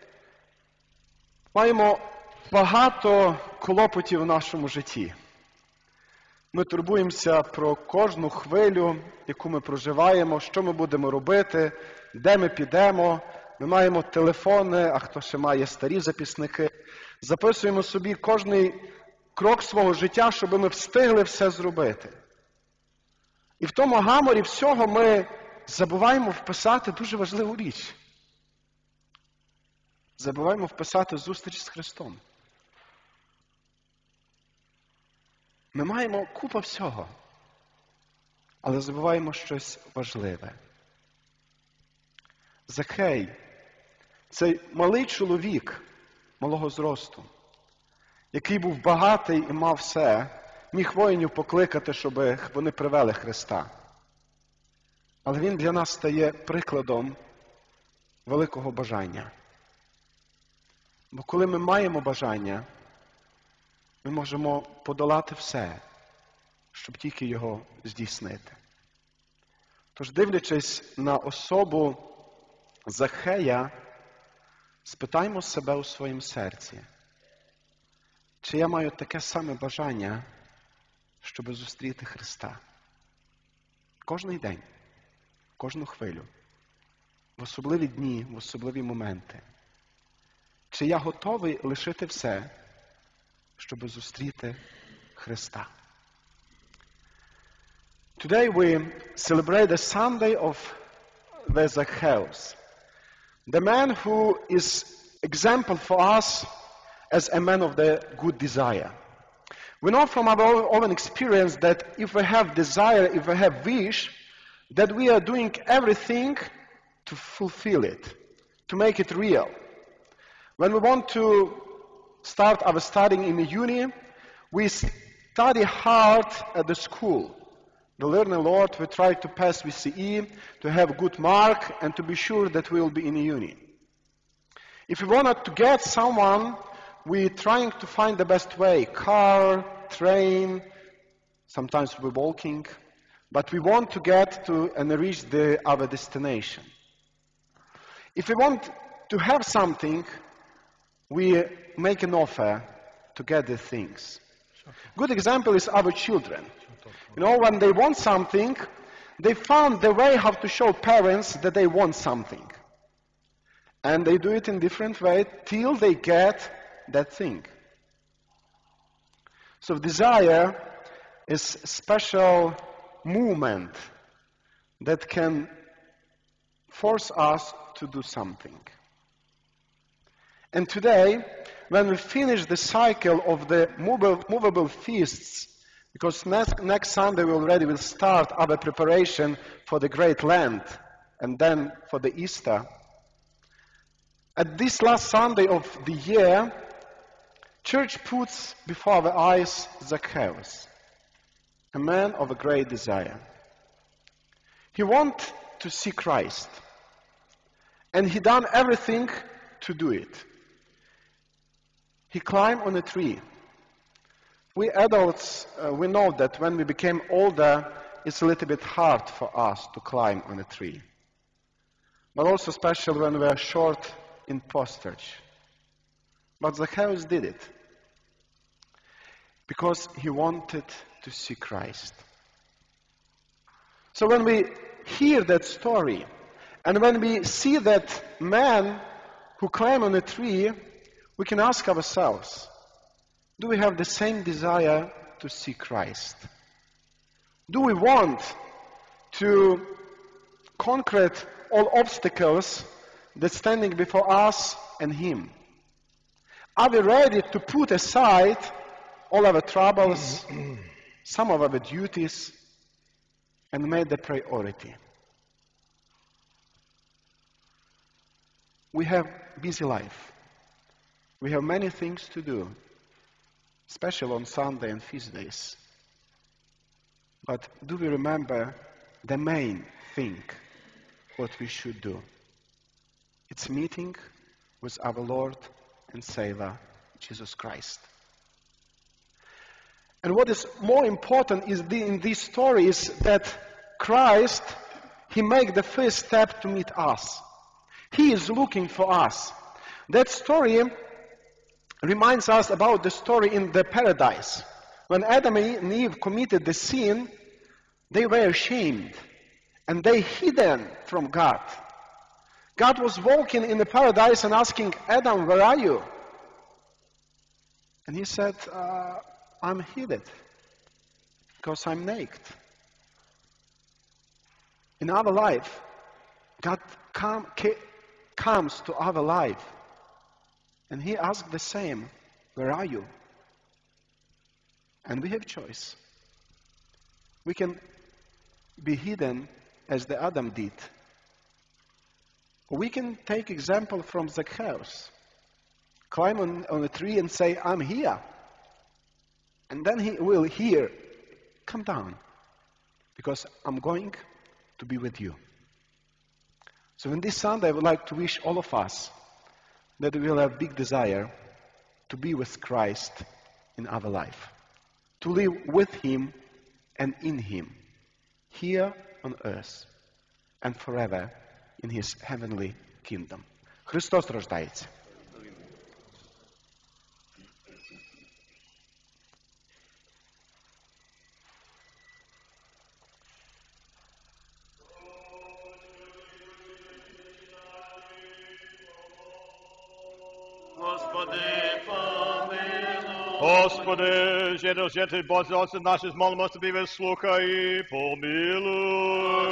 маємо багато клопотів в нашому житті. Ми турбуємося про кожну хвилю, яку ми проживаємо, що ми будемо робити, де ми підемо. Ми маємо телефони, а хто ще має старі записники. Записуємо собі кожний крок свого життя, щоб ми встигли все зробити. І в тому гаморі всього ми забуваємо вписати дуже важливу річ. Забуваємо вписати зустріч з Христом. Ми маємо купу всього, але забуваємо щось важливе. Захей – цей малий чоловік малого зросту, який був багатий і мав все, міг воїнів покликати, щоб вони привели Христа. Але він для нас стає прикладом великого бажання. Бо коли ми маємо бажання, ми можемо подолати все, щоб тільки його здійснити. Тож, дивлячись на особу Захея, спитаймо себе у своєму серці, чи я маю таке саме бажання, щоб зустріти Христа? Кожний день, кожну хвилю, в особливі дні, в особливі моменти. Чи я готовий лишити все, щоб зустріти Христа? Today we celebrate the Sunday of the Zacchaeus, the man who is example for us as a man of the good desire. We know from our own experience that if we have desire, if we have wish, that we are doing everything to fulfill it, to make it real. When we want to start our studying in the uni, we study hard at the school. We learn a lot, we try to pass VCE, to have a good mark, and to be sure that we will be in the uni. If we wanted to get someone, we're trying to find the best way, car, train, sometimes we're walking, but we want to get to and reach our destination. If we want to have something, we make an offer to get the things. Good example is our children. You know, when they want something, they found the way how to show parents that they want something. And they do it in different ways till they get that thing. So desire is a special movement that can force us to do something. And today, when we finish the cycle of the movable feasts, because next Sunday we already will start our preparation for the Great Lent and then for the Easter. At this last Sunday of the year, Church puts before our eyes Zacchaeus, a man of a great desire. He wanted to see Christ, and he done everything to do it. He climbed on a tree. We adults, we know that when we became older, it's a little bit hard for us to climb on a tree. But also especially when we are short in postage. But Zacchaeus did it because he wanted to see Christ. So when we hear that story, and when we see that man who climbed on a tree, we can ask ourselves, do we have the same desire to see Christ? Do we want to conquer all obstacles that's standing before us and him? Are we ready to put aside all our troubles, some of our duties, and make the priority? We have busy life. We have many things to do, especially on Sunday and feast days. But do we remember the main thing, what we should do? It's meeting with our Lord and Savior, Jesus Christ. And what is more important is in this story is that Christ, he made the first step to meet us. He is looking for us. That story reminds us about the story in the paradise. When Adam and Eve committed the sin, they were ashamed and they hidden from God. God was walking in the paradise and asking, Adam, where are you? And he said, I'm hidden because I'm naked. In our life, God comes to our life and he asks the same, where are you? And we have choice. We can be hidden as the Adam did. We can take example from Zacchaeus. Climb on a tree and say, I'm here. And then he will hear, come down, because I'm going to be with you. So in this Sunday, I would like to wish all of us that we will have big desire to be with Christ in our life, to live with him and in him, here on earth and forever in his heavenly kingdom. Христос рождається. Господи, жити Боже, Отце наші, молимо тобі, вислухай і помилуй.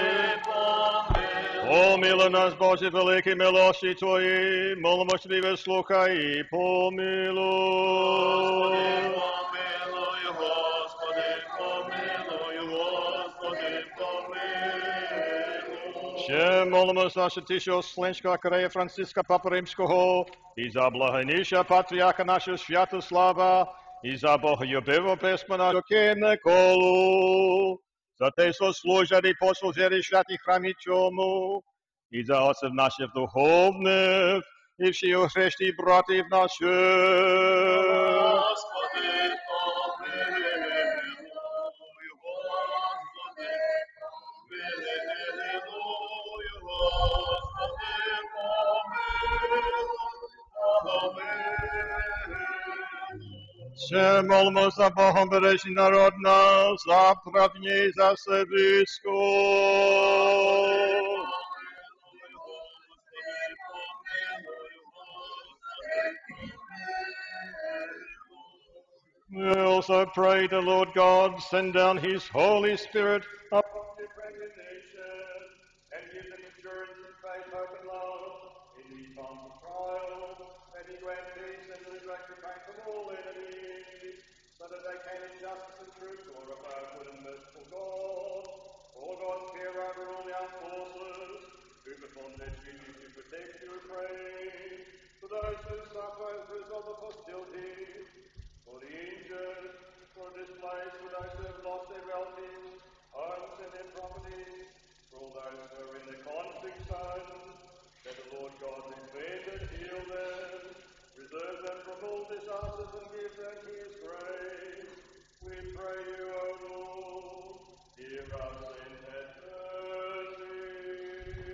Помилуй нас, Боже, великі милості Твої, молимо тобі, вислухай і помилуй. Господи, помилуй. Ще молимось за святішого Вселенського архієрея Франциска Папи Римського, і за благойнішого патріарха нашого Святослава, і за боголюбивого письмена Люки Миколу, за те, що служать і послужили святі храмі цьому, і за отців наших духовних, і всіх хрещені братів наших. Господи, Отче, молимо за Богом бережні народ наш, за правні, за все близько. We also pray the Lord God send down his Holy Spirit upon different nations and give them endurance in faith, hope, and love in these times of trial, that he grant peace and deliver back from all enemies, so that they can in justice and truth glorify our good and merciful God. For God's care over all the armed forces, who perform their duty to protect you, pray. For those who suffer as a result of hostility, for the injured, for displaced, for those who have lost their relatives, homes and their properties, for all those who are in the conflict zones, that the Lord God defend and heal them, preserve them from all disasters and give them his grace. We pray you, O Lord, hear us and have mercy.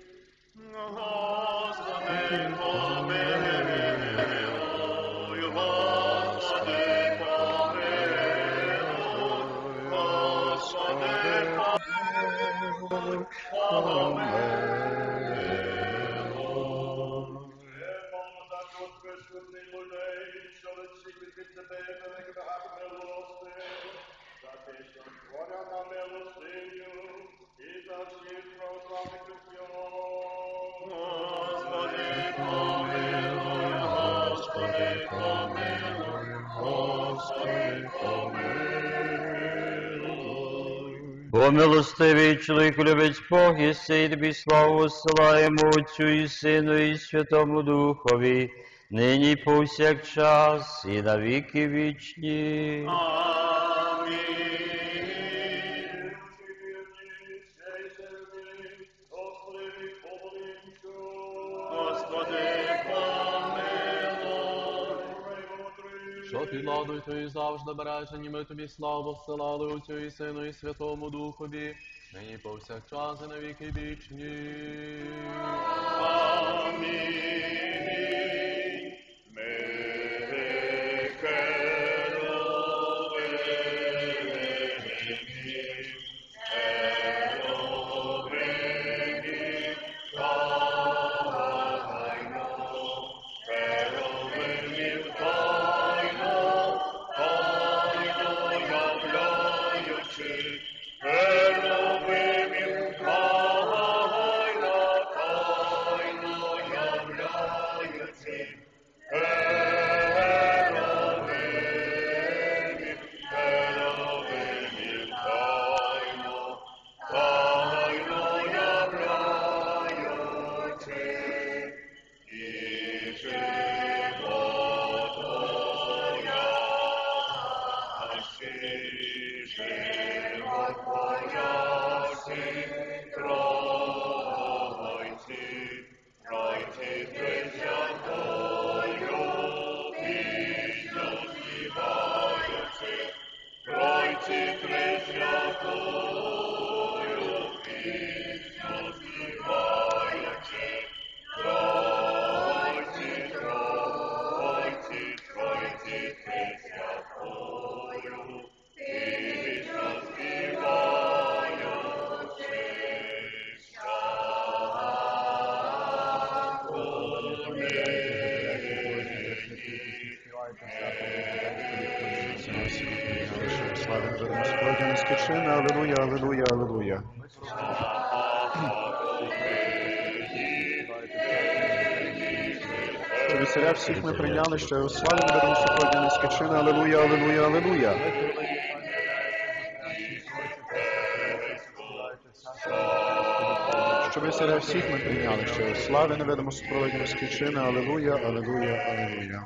Бо милостивий чоловік любить Бог, і сей тобі славу зсилаємо Отцю і Сину, і Святому Духові, нині повсякчас, і на віки вічні. Що під ладою Твоєю завжди бережені, ми Тобі славу всилали Отцю і Сину і Святому Духові, нині повсякчас і на віки вічні. Аллилуйя, аллилуйя, аллилуйя. Веселя всіх ми прийняли, що його славі беремо сьогодні низькі чини. Аллилуйя, аллилуйя, аллилуйя. Що веселя всіх ми прийняли, що його славі невидимо супроводі низькі чини. Аллилуйя, аллилуйя, аллилуйя.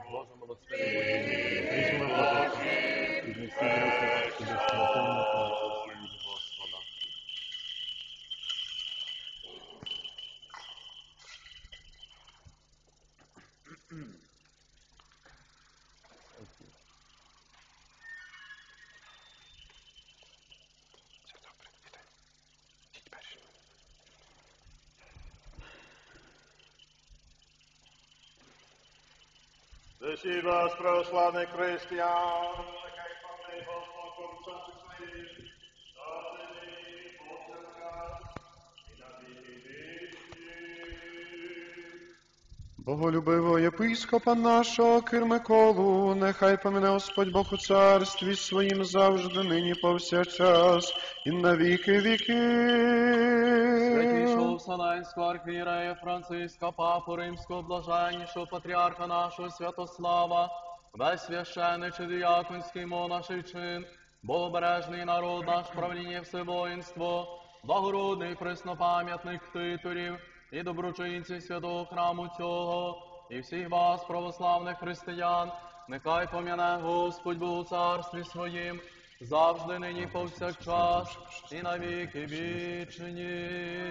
Всі вас, православних християн, нехай пане Господь поручати свої, ставлені повсякчас і на віки вічні. Боголюбивого єпископа нашого Кир Миколу, нехай помине Господь Бог у царстві своїм завжди, нині повсякчас і на віки віки. Святійшого Вселенського архієрея Франциска, Папу Римського, блаженнішого патріарха нашого Святослава, весь священичий, діяконський, монаший чин, богобережний народ наш, правління всевоїнство, благородний преснопам'ятних титулів і доброчинців святого храму цього, і всіх вас, православних християн, нехай пом'яне Господь Бог у царстві своїм, завжди, нині, повсякчас, і на віки вічні.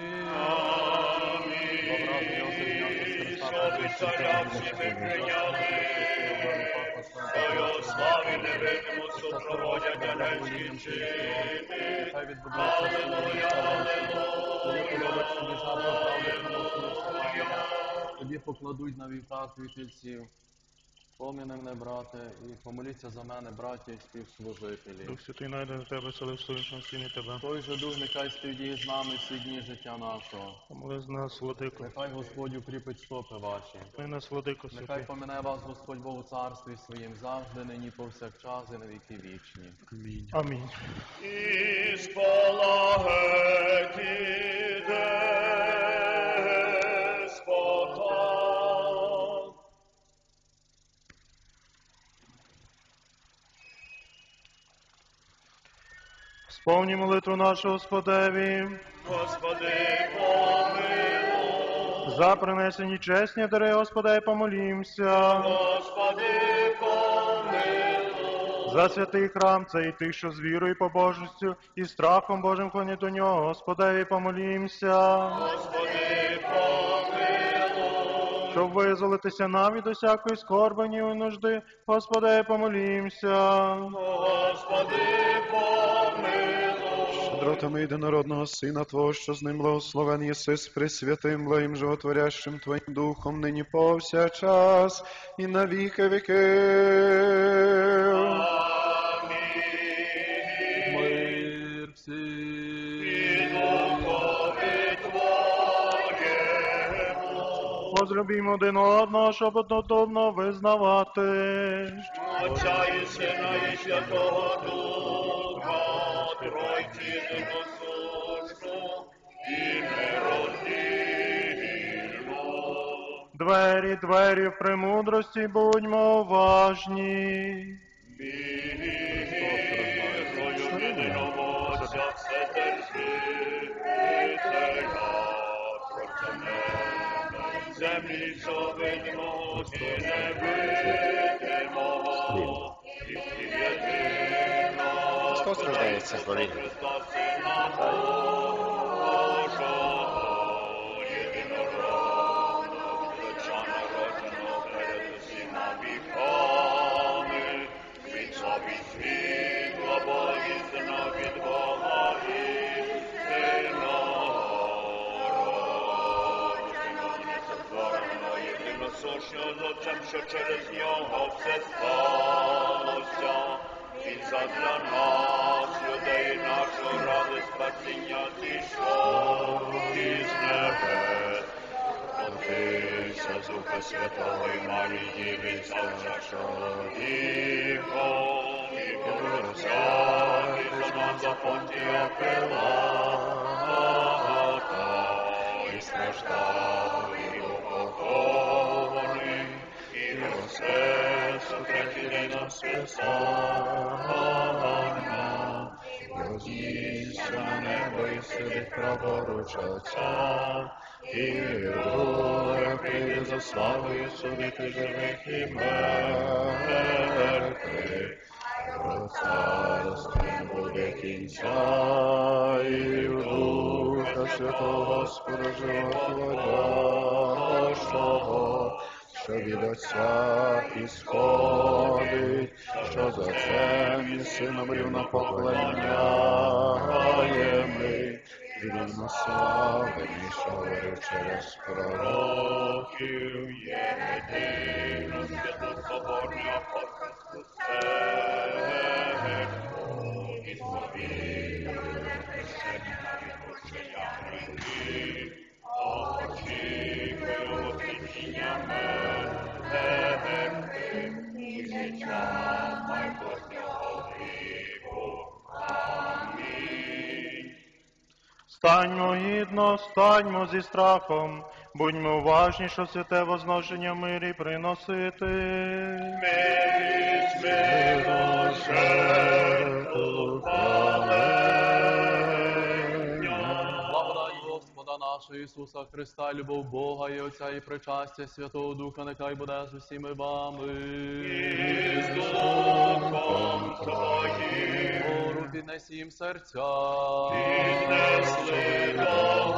Славі невидиму супроводять речі вчини. Тобі покладуть на вівтар твій тільців. Поміни мене, брате, і помоліться за мене, браття і співслужителі. Дух Святий найде на тебе, селив сонячно сіні тебе. Той же дух нехай співдіє з нами всі дні життя нашого. Помоли з нас, владико. Нехай Господь укріпить стопи ваші. Ми нас, владико, Нехай святий. помине вас Господь Бог у царстві своїм завжди, нині повсякчас і на віки вічні. Амінь. Амінь. І сполагеті деспота. Сповні молитву нашу Господеві. Господи, помилуй. За принесені чесні дари, Господи, помолімся. Господи, помилуй. За святий храм цей тих, що з вірою і побожністю і страхом Божим клонять до нього, Господеві, помолімся. Господи, помилуй. Щоб визволитися нам від усякої скорбані і нужди, Господи, помолімся. Господи, помилуй. Щедротами єдинородного Сина Твого, що з ним благословен єси з пресвятим, благим животворящим Твоїм Духом, нині повсякчас і на віки віків. Мир всім. Возлюбімо один одного, щоб однодумно визнавати. Отця і Сина і Святого Духа, Тройці єдиносушну і нероздільну. Двері, двері в премудрості, будьмо уважні. Вірою єдиноводця все держи, і це я, Творця неба й землі, що видимого і невидимого, і єдиного Христос рождається з Марії. Христа Сина Божого, єдинородного, Отця народженого перед усіма віками, від собі світла, воістина від Бога істинного, несотвореного, єдиносушного з Отцем, що через нього все сталося. Він задля нас, людей нашого, ради спасіння зійшов із небес. Родився з Духа Святого і Марії, він завчашого віком, і поросяний за нас за Понтія Пилата, і страждав, і був похований, і воскрес у третій день на списання, і вознісся на небо і сидить праворуч Отця, і Дух прийде за славою судити живих і мертвих. Його царство не буде кінця, і в Духа Святого Господа животворящого, що від Отця ісходить, що за Отцем і Сином рівно поклоняємий, рівнославний, що говорив через пророків. Єдину святу соборну апостольську церкву, і славію хрещення на відпущення гріхів, очікую воскресіння мертвих і життя майбутнього віку. Амінь. Станьмо гідно, станьмо зі страхом, будьмо уважні, що святе возношення в мирі приносити. Мирість миру жертву хвалення. Благодать Господа нашого Ісуса Христа, любов Бога і Отця і причастя Святого Духа, нехай буде з усіми вами. І з Духом Твоїм. Гору піднесім серця. Піднесли до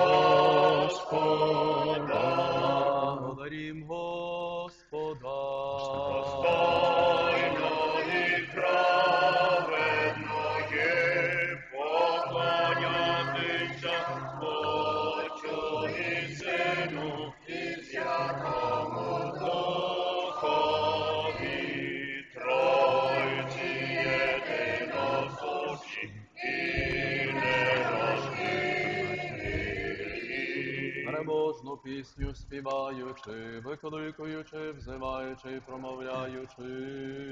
Господа. Благодарім Господа. Достойно і праведно є поклонятися Отцю і Сину і Святому Духові, Тройці єдиносущі і нерозлучні. Переможну пісню співаючи, викликуючи, взиваючи, промовляючи.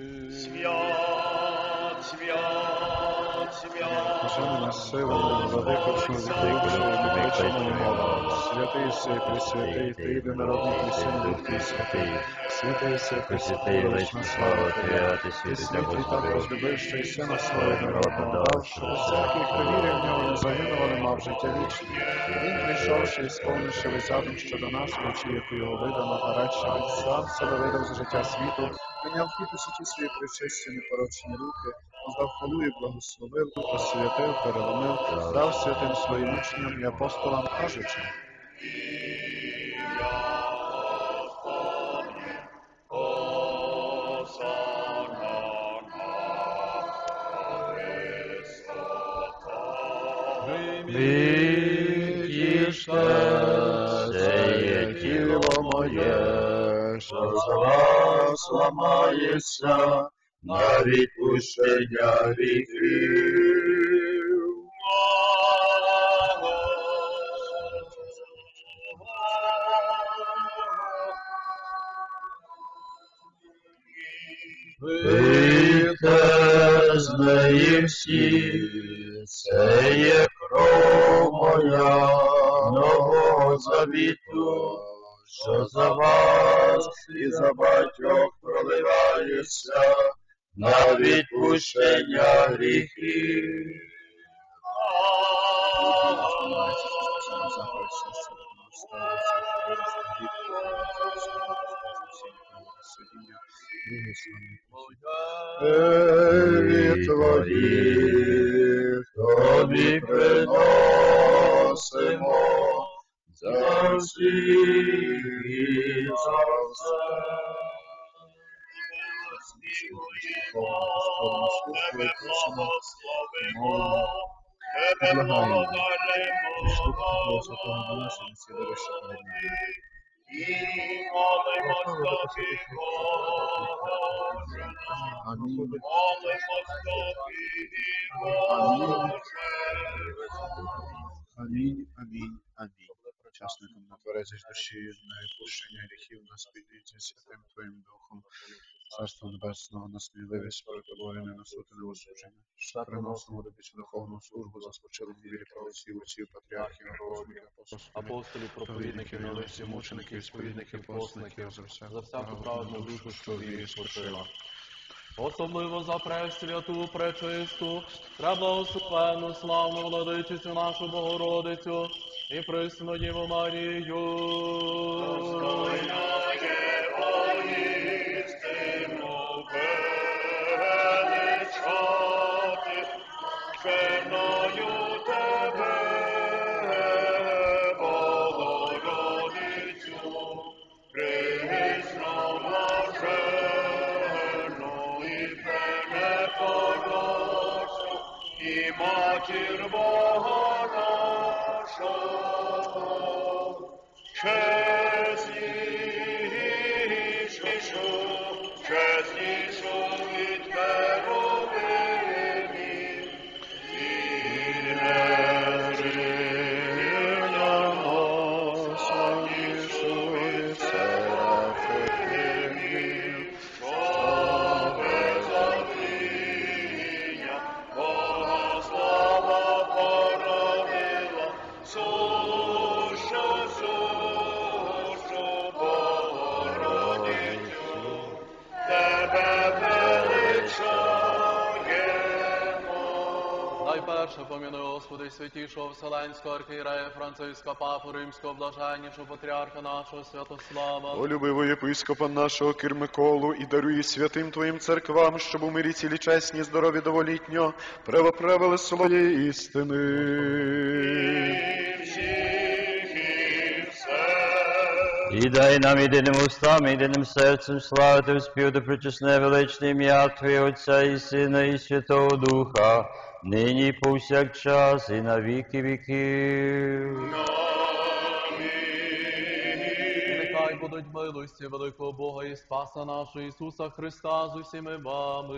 Свят, свят, свят. Бажано нас силами, владико, що святий сей, пресвятий, ти єдинородний і син Твій святий. Святий сей, Пресвятий, вечна слава Твоя, Ти і святий святий так Господи. розлюбив, що і сина свого народного дав, що всякий, хто вірив в нього, не загинув, але мав життя вічне. Він прийшовши і сповнивши весь задум щодо нас, речі, яку його видано, а радше він сам себе видав за життя світу, прийняв ті посіті свої причисті непорочні руки, здав хвалу і благословив, освятив, переломив, дав святим своїм учням і апостолам, кажучи: Вітіште, це є тіло моє, що за вас ламається на відпущення гріхів. Пийте з неї всі, це є кров моя нового завіту, що за вас і за багатьох проливається на відпущення гріхів. Від твоїх тобі приносимо за всіх і за все. Амінь, амінь, амінь. Учасникам на тверезі душі, на відпущення гріхів, на спільниці Святим Твоїм Духом, Царства Небесного, на сміливість перед Тобою, не на суд і на осудження. Що приносимо робити духовну службу, заспочили в вірі правослів, отців, патріархів, розумів, Апостолів, проповідників, належців, мучеників, сповідників, постників, за всяку праведну душу, що вірі спочила. Особливо за пресвяту, пречисту, преблагословенну, славну владичицю нашу Богородицю і пресну Діву Марію. Достойна є воістину величати, черною тебе, Богородицю, присну блаженну і пренепорочну, і матір Бога чеснішу від херовимів, і нежинянославнішу від серафимів, що без забвіння Бога слава породила, сущу Богородицю, тебе величаємо. Найперше поміни, Господи, святішого Вселенського архієрея Франциска, Папу Римського, блаженнішого патріарха нашого Святослава. Олюбивого єпископа нашого Кир Миколу і даруй святим Твоїм церквам, щоб у мирі цілі чесні, здорові доволітньо, правоправили своєї істини. І дай нам єдиним устам, єдиним серцем славити, вспівати причесне величне ім'я Твоє Отця і Сина і Святого Духа, нині і повсякчас і на віки віків. Нехай будуть милості великого Бога і Спаса нашого Ісуса Христа з усіми вами.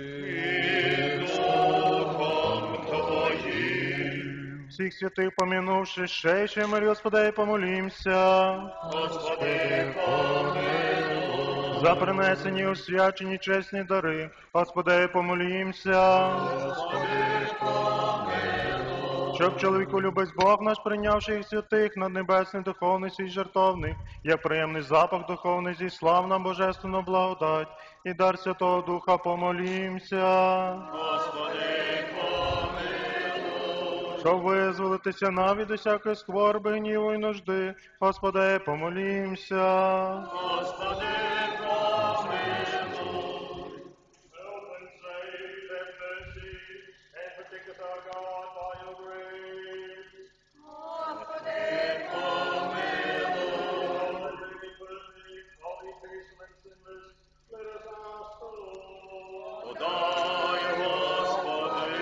Всіх святих помінувши, ще й ще мир, Господи, помолімся. Господи, помилуй. За принесені освячені чесні дари, Господи, помолімся. Господи, помилуй. Щоб чоловіку любець Бог наш, прийнявши їх святих над небесний духовний свій жертовний, як приємний запах духовний, зіслав нам божественну благодать, і дар Святого Духа помолімся. Господи, помилуй. Щоб визволитися нам від усякої скорби, гніву і нужди, Господи, помолімся. Господи, помилуй. Подай, Господи.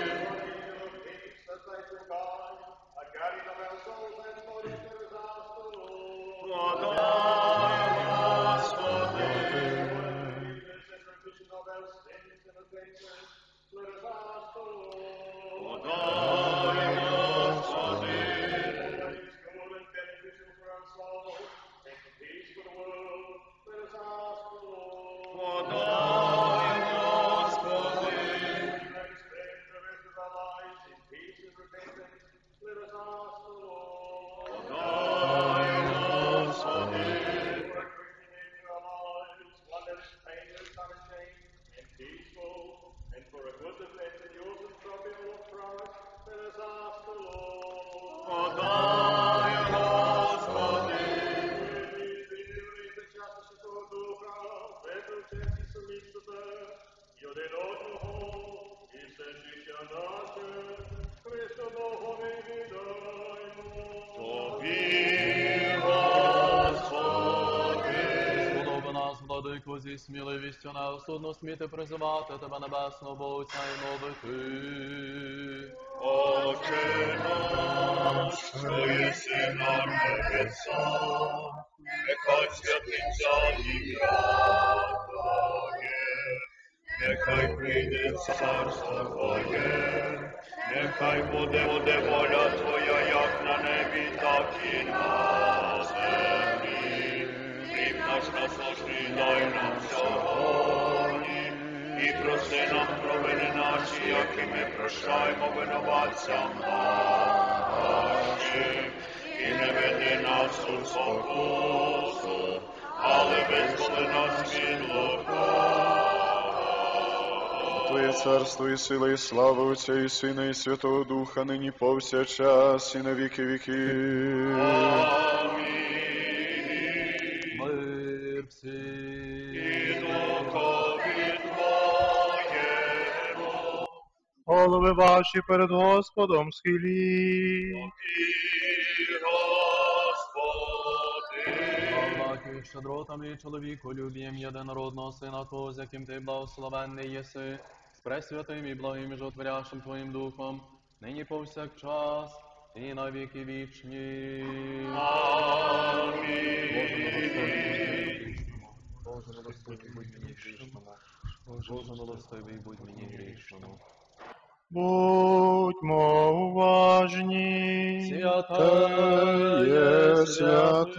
Подай, Господи. Подай, Господи. Подай, Господи. Подай, Господи. Подай, Господи. Тобі, Господи. Сподоби нас, владико, зі сміливістю неосудно сміти призивати Тебе, небесного Бога, Отця і молити. Отче наш, що єси на небесах, нехай святиться ім'я Твоє, нехай прийде царство Твоє, нехай буде воля Твоя, як на небі, так і на землі. Хліб наш насущний дай нам сьогодні, і прости нам провини наші, які ми прощаємо винуватцям нашим. І не веди нас у спокусу, але визволи нас від лукавого. Твоє царство і сила, і слава Отця і Сина, і Святого Духа, нині повсякчас і на віки віків. Мир всім. І духові Твоєму. Голови ваші перед Господом схилі. Аллахи, щедротами чоловіку любієм єдинородного Сина Твого, з яким Ти благословенний єси, з пресвятим і благим і животворящим Твоїм Духом, нині повсякчас і на віки вічні. Боже милостивий, будь мені грішному. Боже милостивий, будь мені грішному. Будьмо уважні. Святає святий.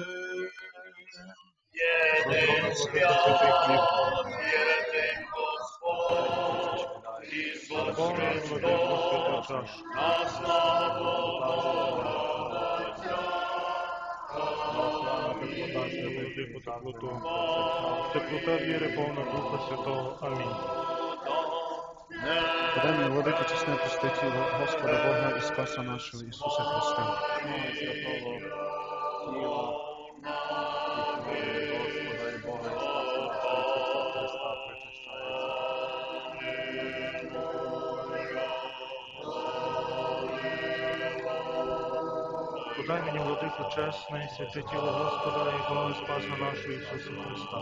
Єдин свят, єдин Господь, Ісус Христос, на славу Бога теплота віри, повна Духа Святого. Амінь. Подай мені, владико, чесне пусте тіло Господа Бога і Спаса нашого Ісуса Христа. Подай мені, владико, чесне і святе тіло Господа і Бога Спаса нашого Ісуса Христа.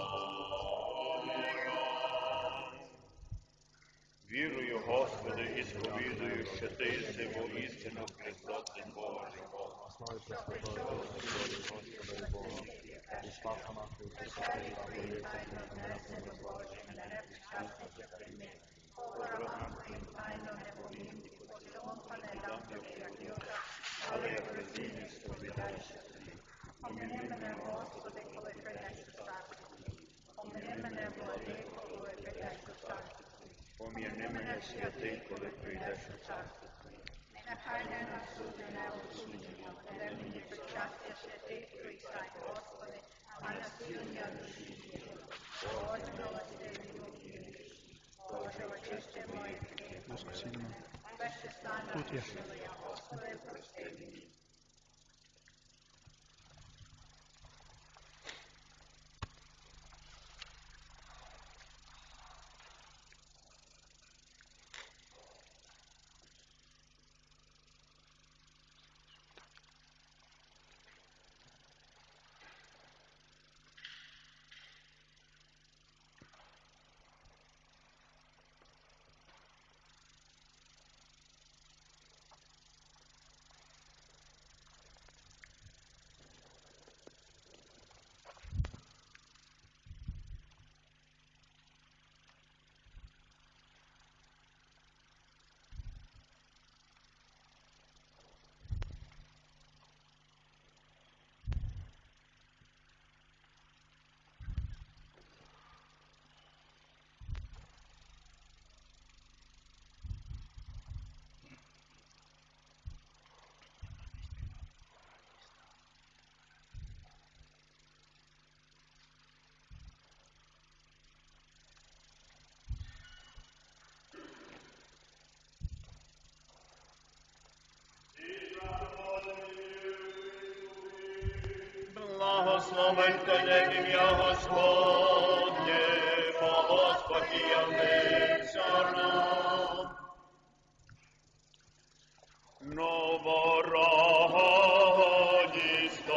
Вірую, Господи, і сповідую, що Ти єси воістину Христос, Син Божий. Слава Пресвятої Господи Бога, і Спаса нашого Ісуса Христа, молиться на нас на безваження. Але як розумію, сповідаю, що Ти. Помини мене, Господи, коли прийдеш у царстві. Помини мене, владико, коли прийдеш у царстві. Пом'яни мене, святий, коли прийдеш у царство. Нехай не нас суди не осудження, але мені причастя святих прийстай, Господи, а насилення душі віри. Боже, милостивий Боже, Боже, очисти мої гріхи. Безчестана сила, Господи, прости мені. Благословеньте ім'я Господнє, бо Господь явився нам. Новородість,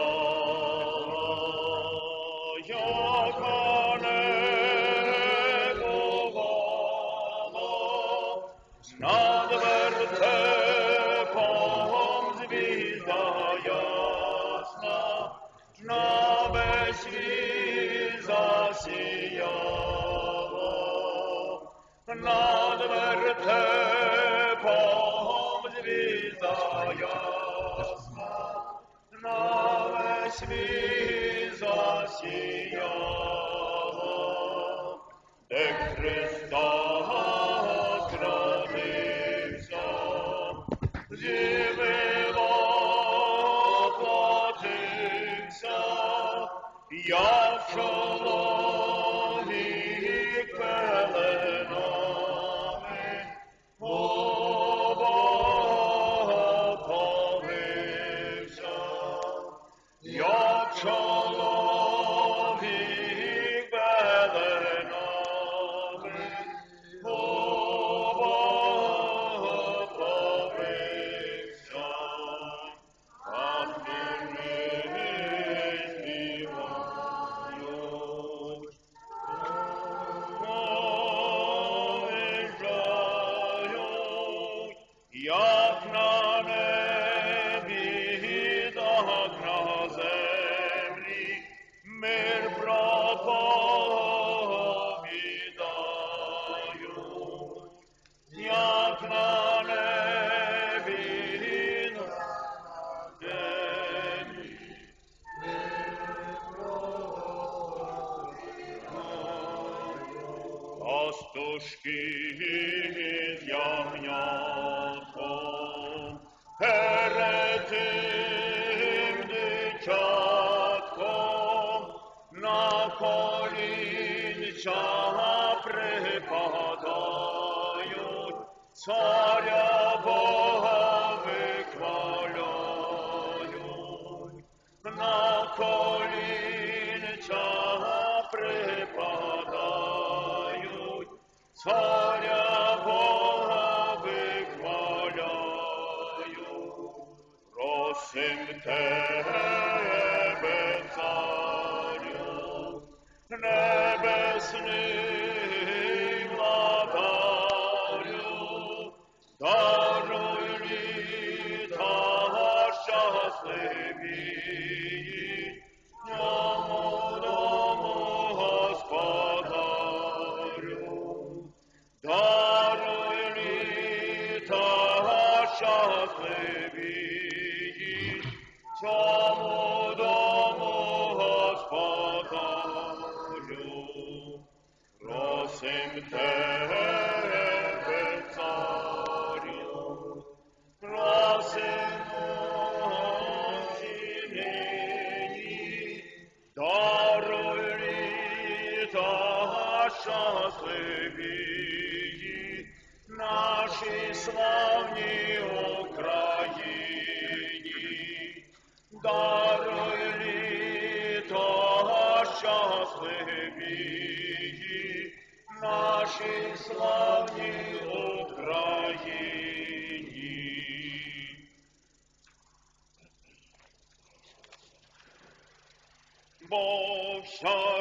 як на небо воно, над вертепом звізда ясна, на весь світ засіяла, над вертепом звізда ясна, на весь світ засіяла, де Христос родився, як чоловік пеленами у Бога повився, як чоловік пеленами у Бога повився. Як на небі з ягнятком, перед тим дитятком на колінця припадають, царя Бога вихваляють, на колінця припадають, царя Бога вихваляють. Просим тебе, царю, небесний владарю, даруй літа щасливі, дому господарю, даруй літа щасливі, цьому дому господарю. Просим тебе, царю, просимо нині, даруй літа щасливі нашій славній Україні, даруй літа щасливі нашій славній Україні. Бог ся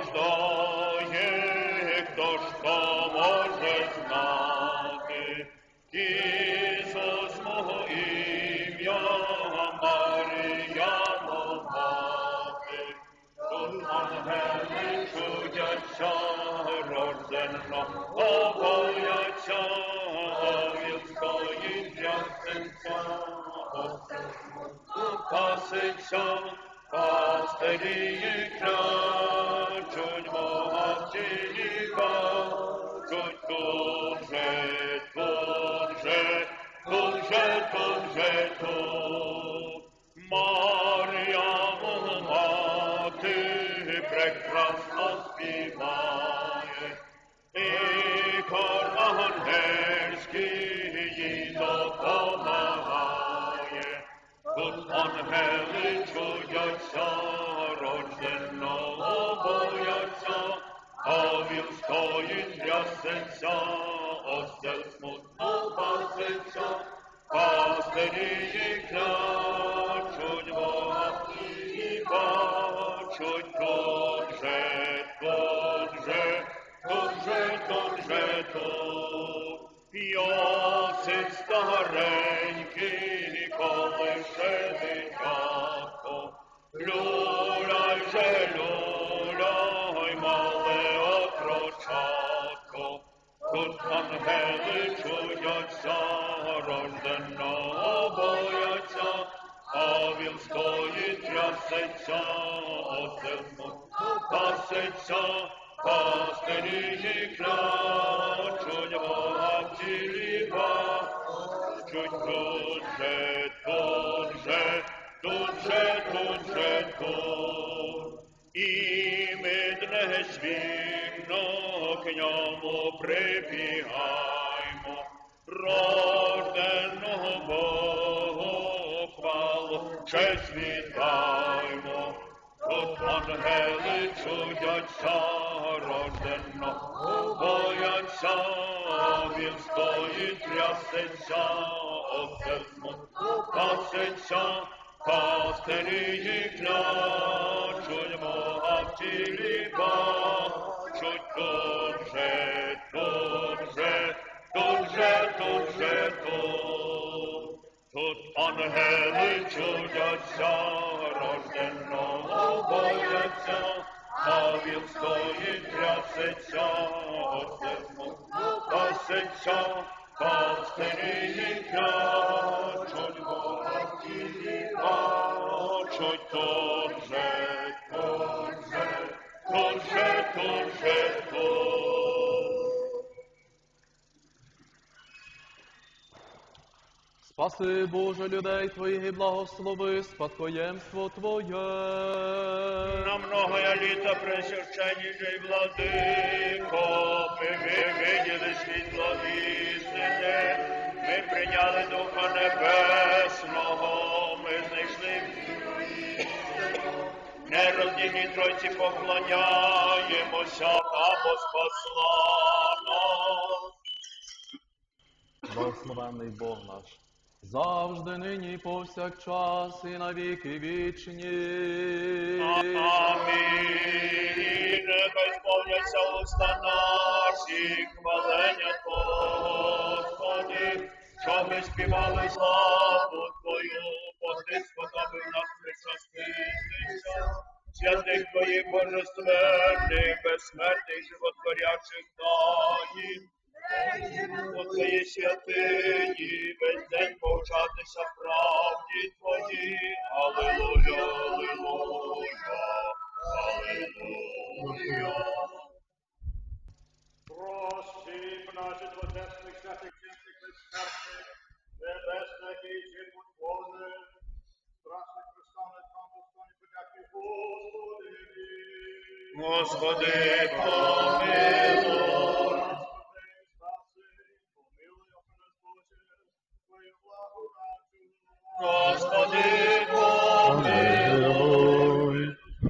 рождає, хто ж то може знати, Ісус мого ім'я, Мар'яно мати, тут ангели чудяться, рожденого бояться, він стоїть ясенця, паситься, пастирі клячуть, вовчі бачуть, тут. Мар'ямо мати прекрасно співає, і хор ангельський їй допомагає. Тут ангели чудяться, рожденого бояться, а він стоїть трясеться, осел смутно пасеться, пастирі клячуть, вовки бачуть, тут же. Йосип старенький, колише дитятко, люляй же, люляй, мале отрочатко, тут ангели чудяться, рожденого бояться, а він стоїть трясеться, осел смутно пасеться, пастирі клячуть, вовки бачуть, тут же. І ми днес вікно к ньому прибігаємо, рожденого Богу хвалу честь вітаємо. Тут ангели чудяться, рожденого бояться, він стоїть трясеться, осел смутно пасеться, пастирі клячуть, вовки бачуть, тут же. Тут ангели чудяться, рожденого бояться, а він стоїть трясеться, осел смутно пасеться, пастирі клячуть, вовки бачуть, тут же. Спаси, Боже, людей Твоїх і благослови спадкоємство Твоє. На многое літа пресвященніший владико, ми виділи світло істини, ми прийняли Духа Небесного, ми знайшли нероздільній Тройці поклоняємося, або спасла нас. Благословенний Бог наш, завжди, нині, і повсякчас, і на віки вічні. Амінь. Нехай сповняться уста наші, хвалення Господи, щоб ми співали славу Твою, Господи, сподобив нас причаститися, святих Твоїх божественних, безсмертних, животворячих таїн. У Твоїй святині весь день повчатися правді Твої. Алілуя, алілуя, алілуя. Прости наших двотесних святих чистих безсмертних, небесних і житву Боже, страшних приставних нам достойних подяки Господи. Господи, помилуй. Господи, помилуй.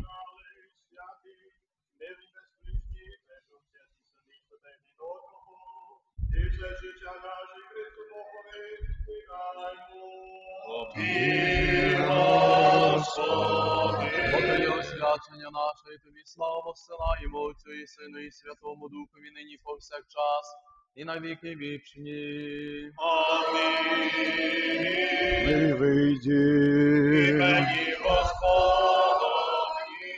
Боже, освячення наше, і Тобі славу всилаємо Отцю і Сину і Святому Духові, нині повсякчас, і на віки вічні. Амінь. Ми вийдім. Імені Господні.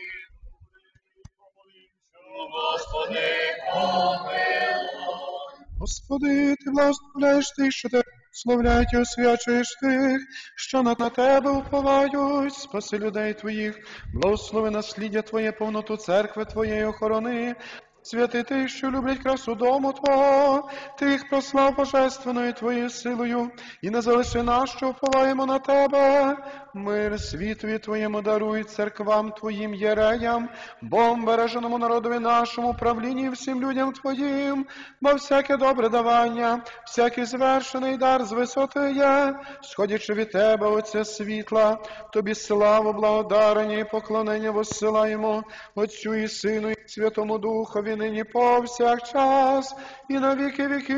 Господи, помилуй. Господи, Ти благословляєш тих, що Тебе славляють і освячуєш тих, що на Тебе уповають. Спаси людей Твоїх, благослови насліддя Твоє, повноту церкви Твоєї охорони. Святи тих, що люблять красу дому Твого, тих прослав божественною Твоєю силою, і не залиши нас, що уповаємо на Тебе. Мир світові Твоєму даруй, церквам Твоїм єреям, Богом береженому народові нашому, правлінні всім людям Твоїм, бо всяке добре давання, всякий звершений дар з висоти є, сходячи від Тебе, Отця світла, Тобі славу, благодарення і поклонення воссилаємо, Отцю і Сину і Святому Духові, нині повсякчас і на віки віків.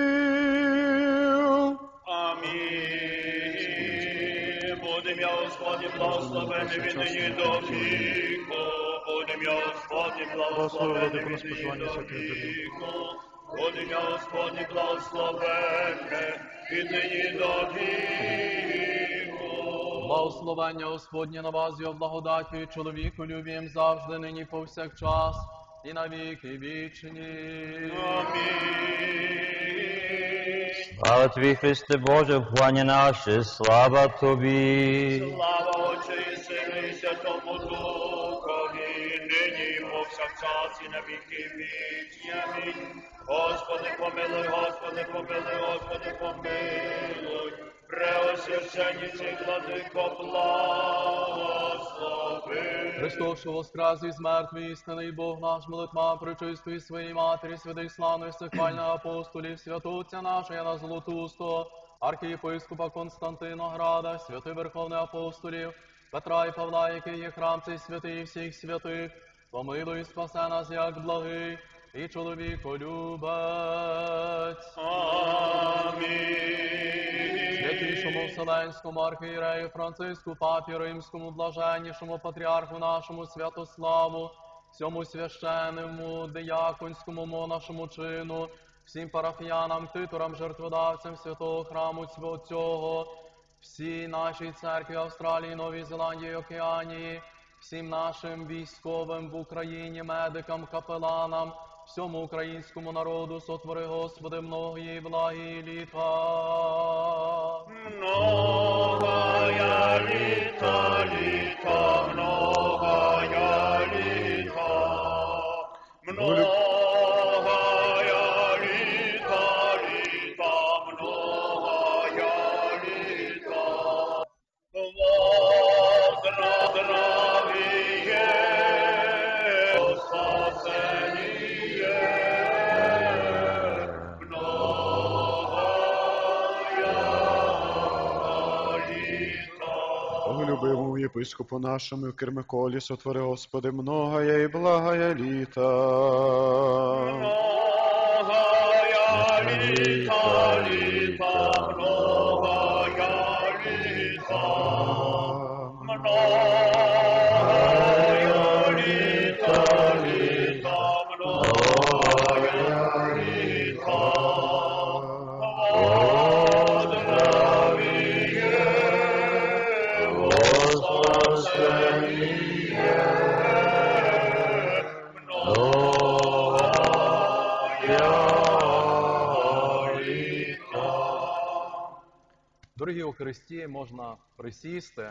Амінь. Будем я, Господи, благословений від нині до віку. Будем я, Господи, благословений від нині до віку. Будем я, Господи, благословений від нині до віку. Благословення Господнє на вас, його благодаті, і чоловіку любім завжди, нині повсякчас, і на віки вічні. Амінь. Слава Тобі, Христе Боже, в плані наше, слава Тобі. Слава Отцю і Сину і Святому Духові, нині і повсякчас і на віки вічні. Амінь. Господи, помилуй, Господи, помилуй, Господи, помилуй. Преосвященніший владико, благослови. Христос, що воскрес із мертвих, істинний Бог наш, молитва пречистої своїй Матері, святих славних всехвальних апостолів, святоця нашого Яна Золотустого, архієпископа Константина Града, святих верховних апостолів, Петра і Павла, який є храм цей святий і всіх святих, помилуй і спасе нас, як благий і чоловіколюбець. Амінь. Святішому Вселенському архієрею Франциску, папі Римському, блаженнішому патріарху нашому Святославу, всьому священному, дияконському монашому чину, всім парафіянам, титулам, жертводавцям святого храму цього, всій нашій церкві Австралії, Новій Зеландії і Океанії, всім нашим військовим в Україні, медикам, капеланам, всьому українському народу, сотвори, Господи, многії благі літа. Многая літа, літа, многая літа, многая літа, літа, многая літа. Любимому єпископу нашому, Кирмиколі, сотвори, Господи, многая і благая літа. Дорогі у Христі, можна присісти.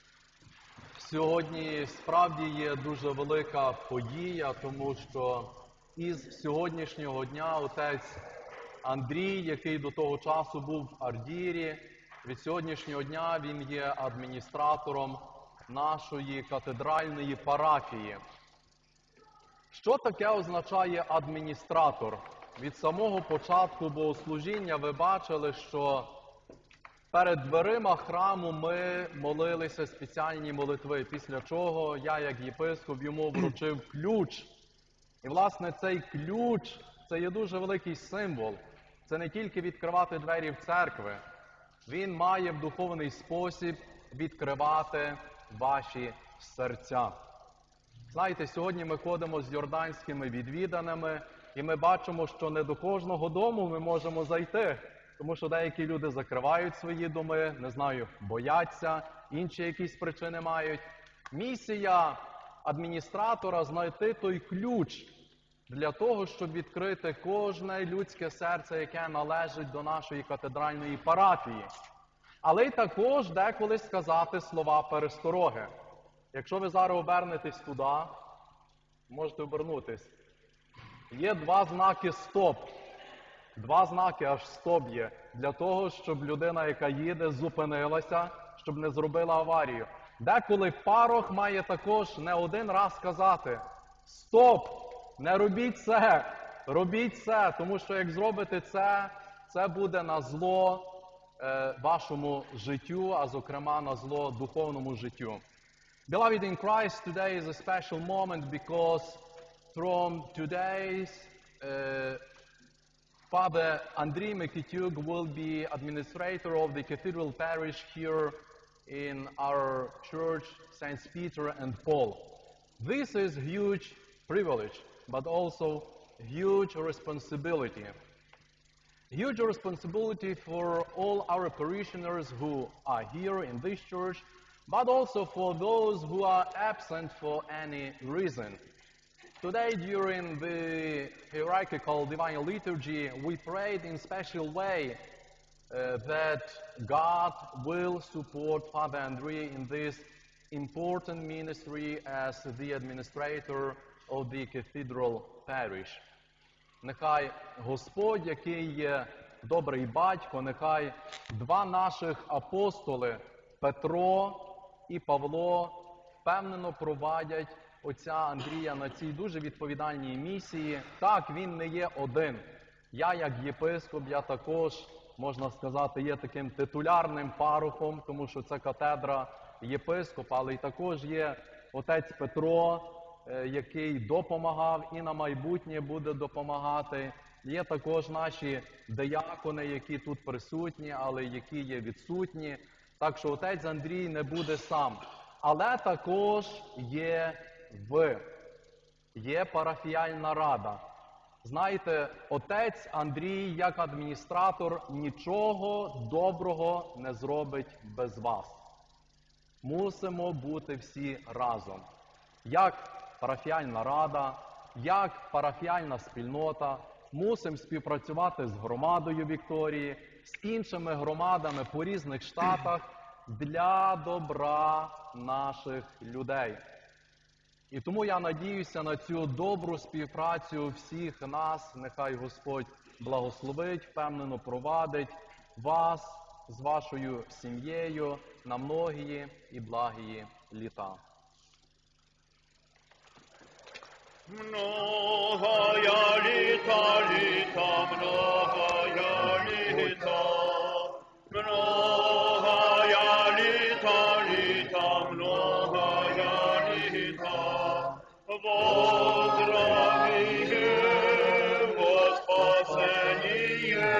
Сьогодні справді є дуже велика подія, тому що із сьогоднішнього дня отець Андрій, який до того часу був в Ардірі, від сьогоднішнього дня він є адміністратором нашої катедральної парафії. Що таке означає адміністратор? Від самого початку богослужіння ви бачили, що перед дверима храму ми молилися спеціальні молитви, після чого я, як єпископ, йому вручив ключ. І, власне, цей ключ – це є дуже великий символ. Це не тільки відкривати двері в церкви. Він має в духовний спосіб відкривати ваші серця. Знаєте, сьогодні ми ходимо з йорданськими відвіданими, і ми бачимо, що не до кожного дому ми можемо зайти. Тому що деякі люди закривають свої доми, не знаю, бояться, інші якісь причини мають. Місія адміністратора – знайти той ключ для того, щоб відкрити кожне людське серце, яке належить до нашої катедральної парафії. Але й також деколи сказати слова перестороги. Якщо ви зараз обернетесь туди, можете обернутись. Є два знаки «Стоп». Два знаки аж «Стоп» є, для того, щоб людина, яка їде, зупинилася, щоб не зробила аварію. Деколи парох має також не один раз сказати «Стоп! Не робіть це! Робіть це!» Тому що як зробите це, це буде на зло вашому життю, а зокрема на зло духовному життю. Beloved in Christ, today is a special moment because from today's Father Andriy Mikitug will be administrator of the cathedral parish here in our church, Saints Peter and Paul. This is huge privilege, but also huge responsibility. Huge responsibility for all our parishioners who are here in this church, but also for those who are absent for any reason. Today, during the hierarchical divine liturgy, we prayed in special way that God will support Father Andriy in this important ministry as the administrator of the cathedral parish. Нехай Господь, який є добрий батько, нехай два наших апостоли, Петро і Павло, впевнено провадять отця Андрія на цій дуже відповідальній місії. Так, він не є один. Я, як єпископ, я також, можна сказати, є таким титулярним парохом, тому що це катедра єпископа, але й також є отець Петро, який допомагав і на майбутнє буде допомагати. Є також наші диякони, які тут присутні, але які є відсутні. Так що отець Андрій не буде сам. Але також є ви, є парафіяльна рада. Знаєте, отець Андрій, як адміністратор, нічого доброго не зробить без вас. Мусимо бути всі разом. Як парафіяльна рада, як парафіяльна спільнота, мусимо співпрацювати з громадою Вікторії, з іншими громадами по різних штатах для добра наших людей. І тому я надіюся на цю добру співпрацю всіх нас. Нехай Господь благословить, впевнено провадить вас з вашою сім'єю на многії і благії літа. Многая літа, многая літа, літа, многая літа, воздравие, во спасение,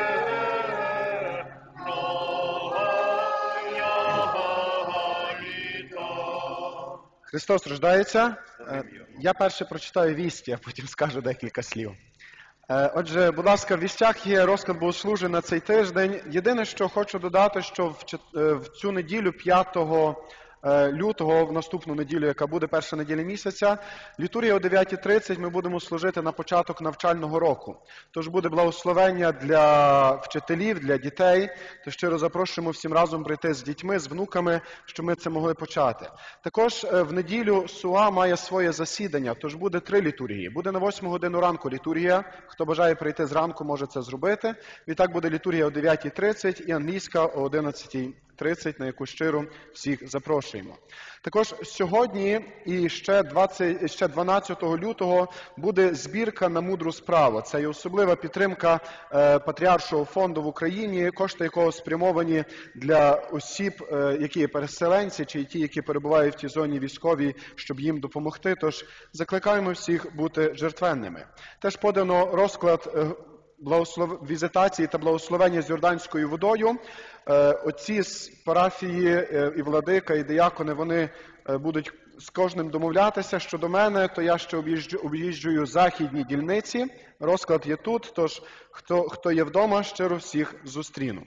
многая літа. Христос рождається. Я перше прочитаю вісті, а потім скажу декілька слів. Отже, будь ласка, в вістях є розклад богослужень на цей тиждень. Єдине, що хочу додати, що в цю неділю, 5 лютого, в наступну неділю, яка буде перша неділя місяця, літургія о 9:30 ми будемо служити на початок навчального року. Тож буде благословення для вчителів, для дітей. То щиро запрошуємо всім разом прийти з дітьми, з внуками, щоб ми це могли почати. Також в неділю СУА має своє засідання, тож буде 3 літургії. Буде на 8 годину ранку літургія. Хто бажає прийти зранку, може це зробити. Відтак буде літургія о 9:30 і англійська о 11:30, на яку щиро всіх запрошуємо. Також сьогодні і ще 12 лютого буде збірка на мудру справу. Це є особлива підтримка Патріаршого фонду в Україні, кошти якого спрямовані для осіб, які є переселенці, чи ті, які перебувають в тій зоні військовій, щоб їм допомогти. Тож закликаємо всіх бути жертвенними. Теж подано розклад візитації та благословення з Йорданською водою. Отці з парафії і владика, і диякони, вони будуть з кожним домовлятися. Щодо мене, то я ще об'їжджую західні дільниці. Розклад є тут, тож хто є вдома, щиро всіх зустріну.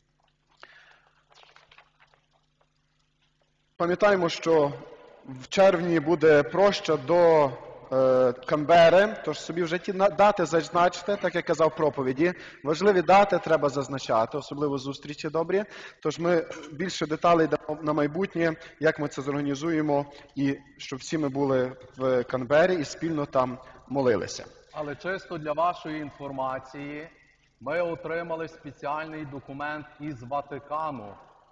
Пам'ятаємо, що в червні буде проща до Канбери, тож собі вже ті дати зазначте, так як казав в проповіді. Важливі дати треба зазначати, особливо зустрічі добрі. Тож ми більше деталей дамо на майбутнє, як ми це зорганізуємо, і щоб всі ми були в Канбері і спільно там молилися. Але чисто для вашої інформації, ми отримали спеціальний документ із Ватикану,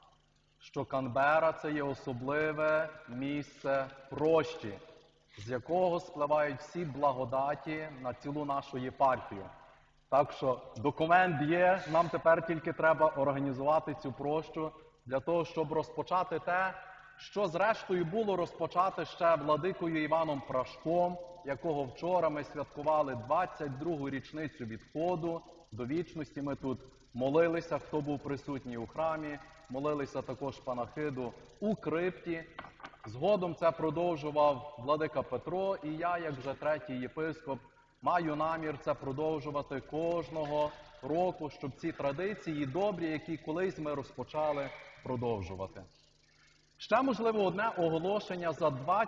що Канбера – це є особливе місце прощі, з якого спливають всі благодаті на цілу нашу єпархію. Так що документ є, нам тепер тільки треба організувати цю прощу для того, щоб розпочати те, що зрештою було розпочати ще владикою Іваном Прашком, якого вчора ми святкували 22-гу річницю відходу до вічності. Ми тут молилися, хто був присутній у храмі, молилися також панахиду у крипті. Згодом це продовжував владика Петро, і я, як вже третій єпископ, маю намір це продовжувати кожного року, щоб ці традиції добрі, які колись ми розпочали, продовжувати. Ще, можливо, одне оголошення за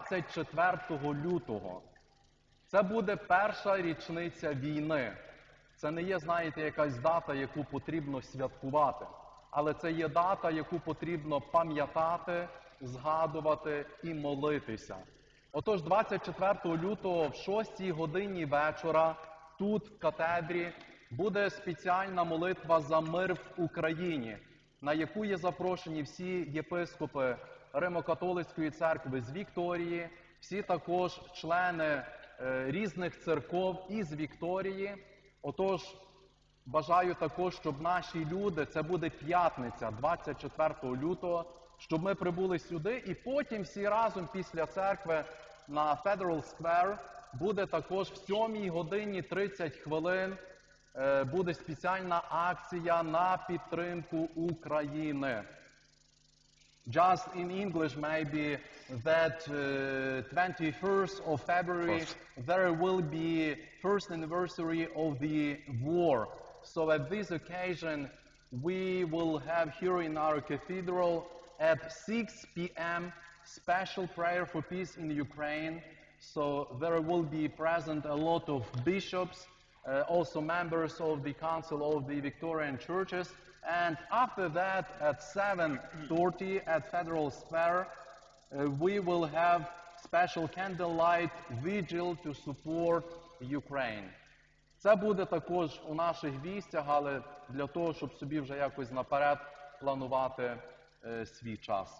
24 лютого. Це буде перша річниця війни. Це не є, знаєте, якась дата, яку потрібно святкувати, але це є дата, яку потрібно пам'ятати, згадувати і молитися. Отож, 24 лютого в 6 годині вечора тут, в катедрі, буде спеціальна молитва за мир в Україні, на яку є запрошені всі єпископи Римо-католицької церкви з Вікторії, всі також члени різних церков із Вікторії. Отож, бажаю також, щоб наші люди, це буде п'ятниця, 24 лютого, щоб ми прибули сюди, і потім всі разом після церкви на Federal Square буде також в 7 годині 30 хвилин буде спеціальна акція на підтримку України. Just in English, maybe, that 21st of February, there will be first anniversary of the war. So at this occasion, we will have here in our cathedral at 6 p.m. special prayer for peace in Ukraine. So there will be present a lot of bishops, also members of the Council of the Victorian Churches. And after that, at 7:30 at Federal Square, we will have special candlelight vigil to support Ukraine. Це буде також у наших вістях, але для того, щоб собі вже якось наперед планувати свій час.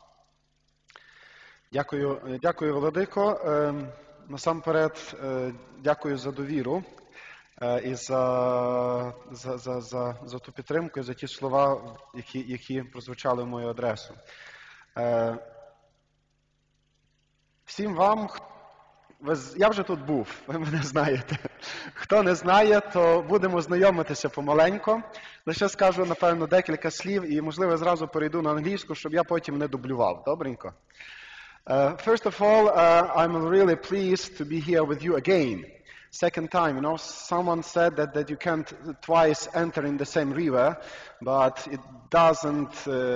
Дякую, Владико. Насамперед, дякую за довіру і за ту підтримку, і за ті слова, які прозвучали в мою адресу. всім вам, я вже тут був, ви мене знаєте. Хто не знає, то будемо знайомитися помаленько. Лише скажу, напевно, декілька слів і, можливо, зразу перейду на англійську, щоб я потім не дублював. Добренько? First of all, I'm really pleased to be here with you again. Second time, someone said that you can't twice enter in the same river, but it doesn't,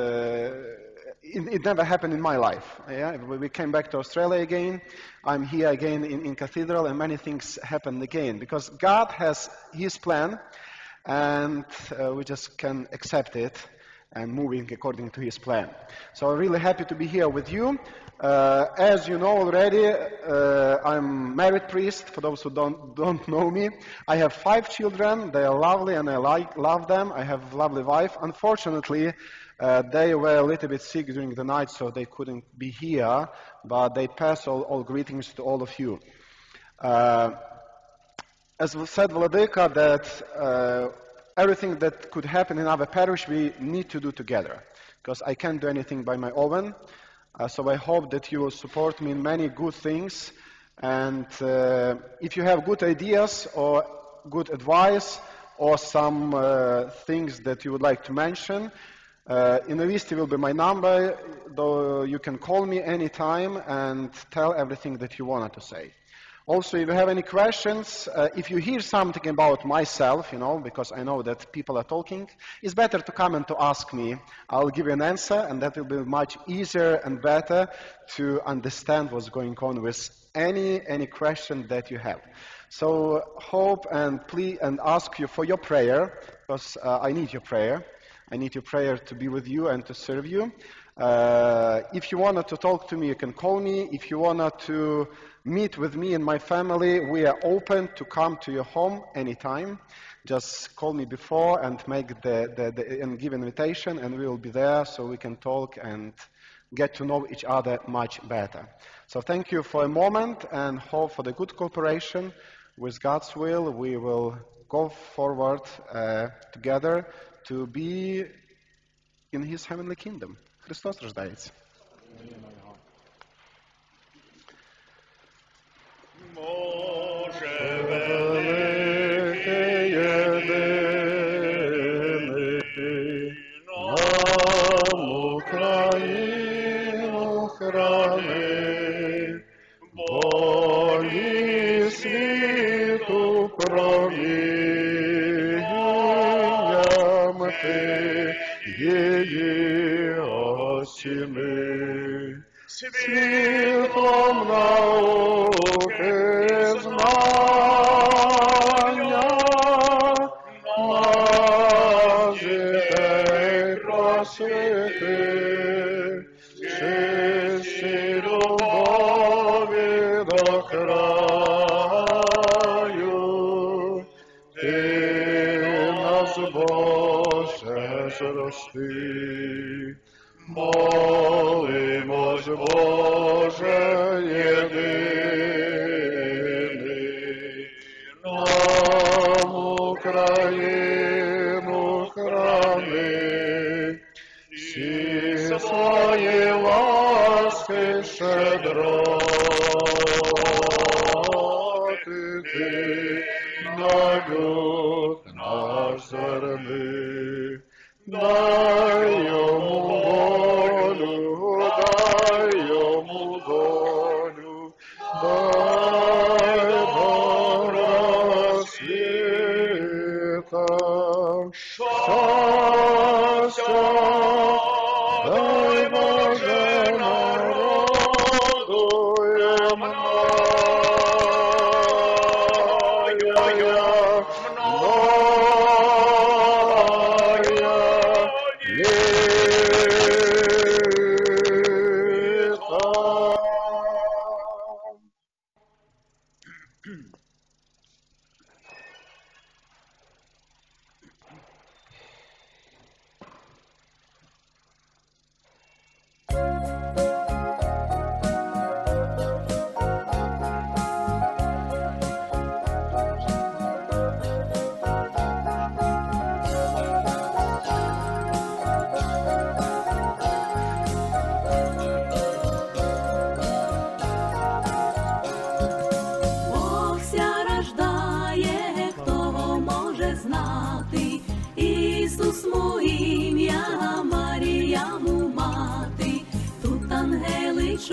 it never happened in my life. Yeah? We came back to Australia again. I'm here again in Cathedral, and many things happened again. Because God has His plan, and we just can accept it and moving according to His plan. So I'm really happy to be here with you. As you know already, I'm married priest, for those who don't know me. I have 5 children. They are lovely and I love them. I have a lovely wife. Unfortunately, they were a little bit sick during the night, so they couldn't be here, but they pass all greetings to all of you. As said Vladika, that everything that could happen in our parish, we need to do together, because I can't do anything by my own. So I hope that you will support me in many good things. And if you have good ideas or good advice or some things that you would like to mention, in the list will be my number, though you can call me anytime and tell everything that you wanted to say. Also, if you have any questions, if you hear something about myself, because I know that people are talking, it's better to come and to ask me. I'll give you an answer, and that will be much easier and better to understand what's going on with any question that you have. So hope and please and ask you for your prayer, because I need your prayer. I need your prayer to be with you and to serve you. If you wanted to talk to me, you can call me. If you wanted to meet with me and my family, we are open to come to your home anytime. Just call me before and make and give invitation, and we will be there so we can talk and get to know each other much better. So thank you for a moment, and hope for the good cooperation. With God's will, we will go forward together to be in His heavenly kingdom. Христос рождається. Боже великий єдиний, нам Україну храни, волі світу промінням ти її осіни. Світлом науки знання нас дітей просвіти, чисті любові до краю, ти нас, Боже, зрости. Молимось, Боже єдиний, нам Україну храни, всі свої ласки щедроти ти на люд наш зверни. Дай йому волю, дай йому волю, дай добра світа, щастя, дай Боже народу ємною,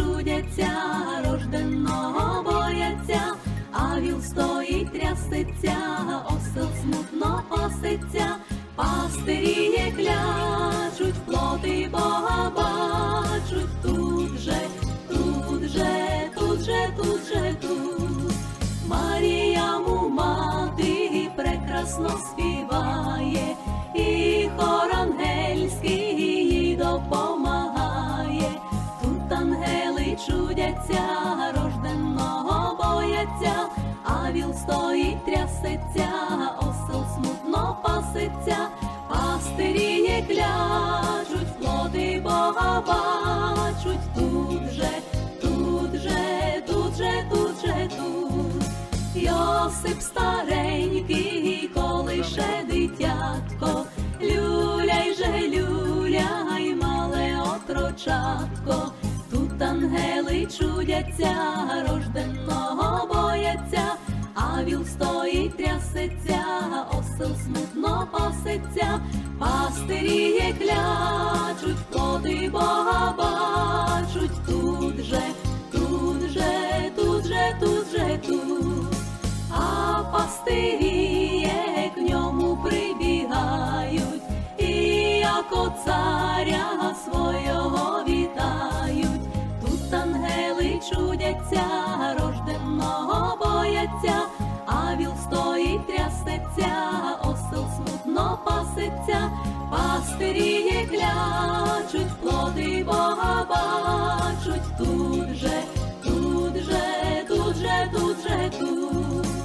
чудяться, рожденного бояться, а віл стоїть, трясеться, осел смутно пасеться, пастирі клячуть, в плоти Бога бачуть, тут же, тут же, тут же, тут же, тут. Марія му мати прекрасно співає, і хор ангельський їй допомагає. Тут ангели чудяться, рожденного бояться, а віл стоїть, трясеться, осел смутно пасеться, пастирі клячуть, в плоти Бога бачуть, тут же, тут же, тут же, тут же, тут. Йосип старенький, коли ще дитятко, люляй же, люляй, мале отрочатко. Тут ангели чудяться, рожденного бояться, а віл стоїть, трясеться, осел смутно пасеться, пастирі клячуть, в плоти Бога бачуть, тут же, тут же, тут же, тут же, тут. А пастирі к ньому прибігають, і яко царя свого вітають. Тут ангели чудяться, рожденного бояться, а віл стоїть, трясеться, осел смутно пасеться, пастирі клячуть, в плоти Бога бачуть, тут же, тут же, тут же, тут же, тут.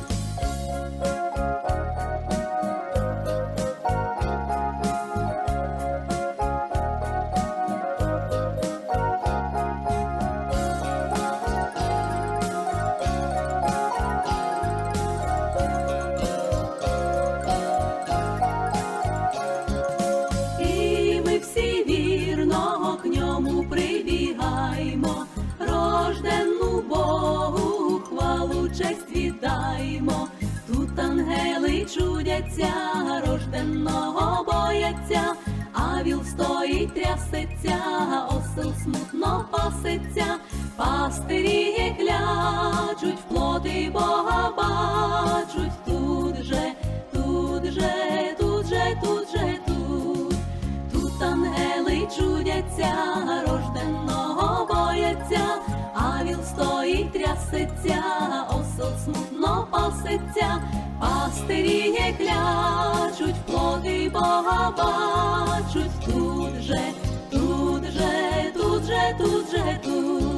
К ньому прибігаймо, рожденну Богу хвалу, честь віддаймо. Тут ангели чудяться, рожденного бояться, а віл стоїть, трясеться, осел смутно пасеться, пастирі клячуть, в плоти Бога бачуть, тут же, тут же, тут же, тут же, тут. Тут ангели чудяться, рожденного бояться, а віл стоїть, трясеться, осел смутно пасеться, пастирі клячуть, в плоти Бога бачуть, тут же, тут же, тут же, тут же, тут.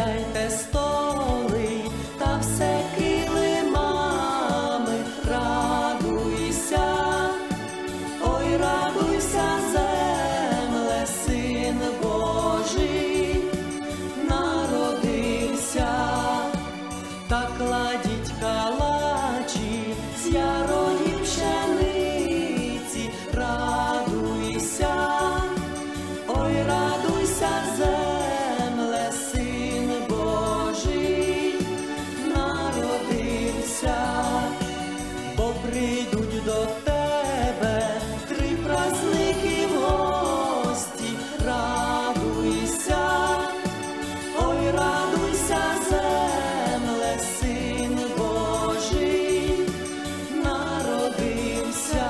розстеляйте столи та все килимами, радуйся, ой, радуйся, земле, Син Божий народився, та кладіть калачі з ярої пшениці, радуйся, ой, радуйся, земле, Син Божий народився, бо прийдуть до тебе три празники в гості, радуйся, ой, радуйся, земле, Син Божий народився.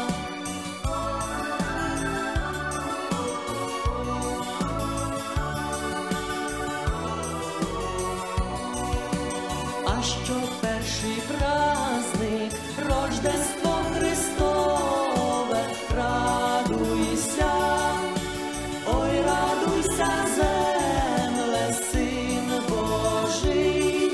А що перший праздник, Рождество Христове, радуйся, ой, радуйся, земле, Син Божий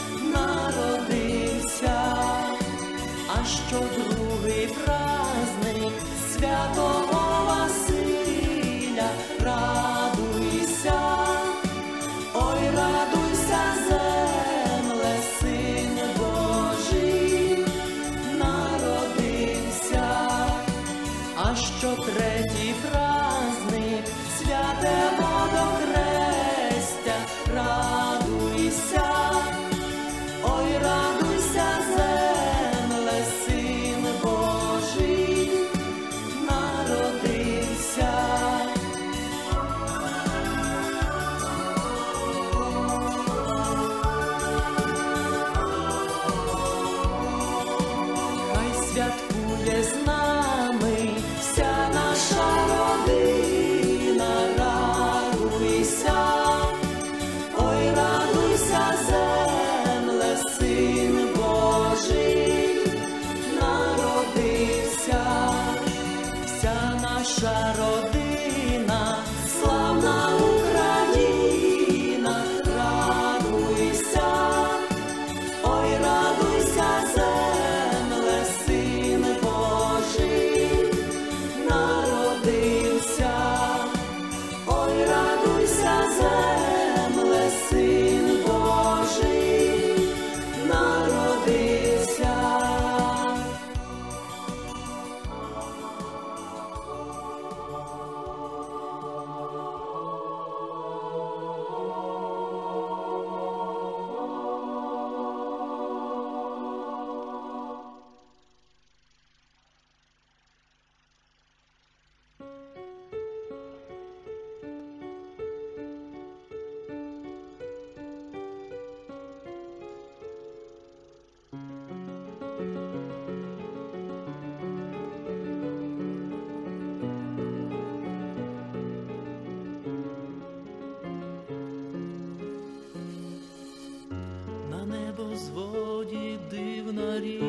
народився. А що другий праздник, Святого Василя, радуйся, ой, радуйся, земле, Син Божий народився. А що третій праздник, святе водохрестя, радуйся, ой, радуйся, земле, Син Божий народився. Хай святкує з нами вся наша родина, радуйся, ой, радуйся, земле, Син Божий народився, вся наша родина, славна Україна, радуйся, ой, радуйся, земле, Син Божий народився, ой, радуйся, земле, Син Божий народився. На небозводі дивна річ,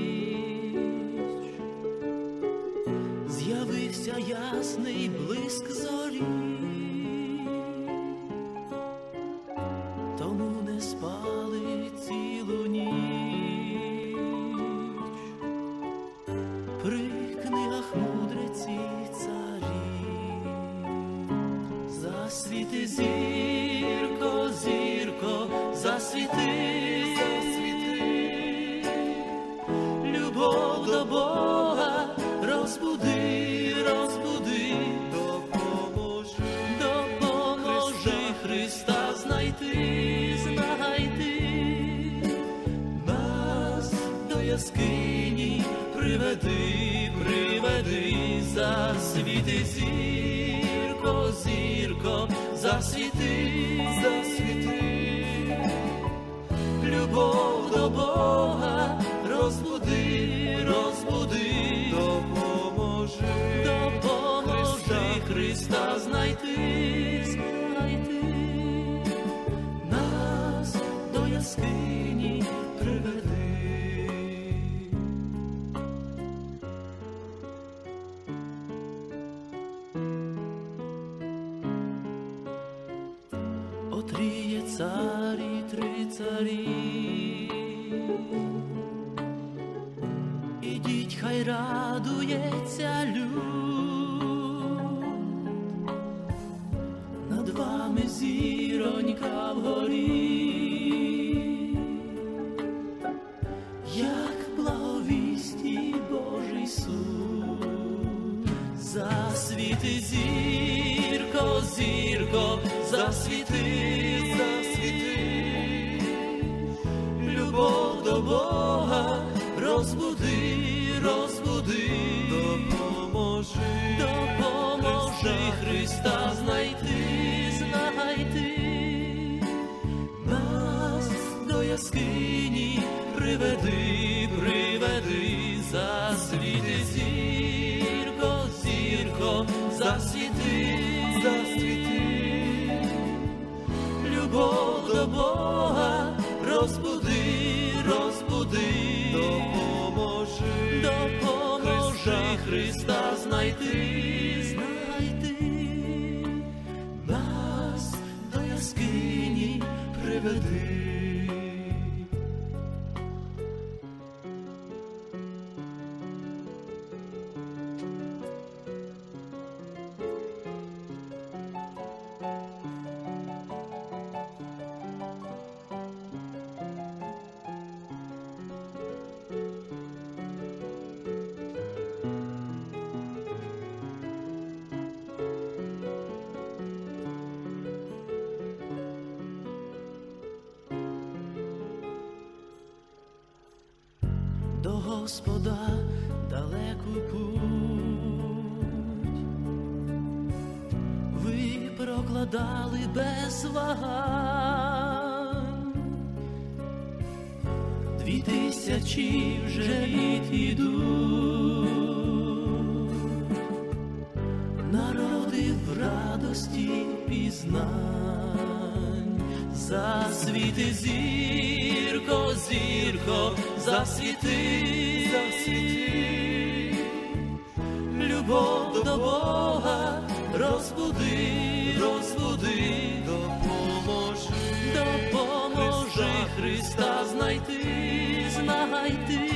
з'явився ясний блиск зорі, тому не спали цілу ніч. При книгах мудреці царі, засвіти зірко, зірко, засвіти, любов до Бога розбуди, розбуди, допоможи Христа знайти, знайти, нас до яскині приведи, приведи, засвіти зірко, зірко, засвіти, засвіти, любов до Бога розбуди, розбуди, допоможи, допоможи Христа знайти, знайти, нас до яскині приведи. Отріє царі, три царі. Ідіть, хай радується люд, над вами зіронька вгорі, як благовісті Божий суд. Засвіти, зірко, зірко, засвіти, засвіти, любов до Бога розбуди, розбуди, допоможи, допоможи Христа знайти, знайти, нас до яскині приведи, приведи, засвіти, зірко, зірко, засвіти, засвіти, любов до Бога розбуди, розбуди, допоможи, допоможи Христа знайти, знайти, нас до яскині приведи. До Господа далеку путь ви прокладали без вагань, 2000 вже літ ідуть, народи в радості пізнань. Засвіти, зірко, зірко, засвіти, засвіти, любов до Бога розбуди, розбуди, допоможи, допоможи Христа знайти, знайти,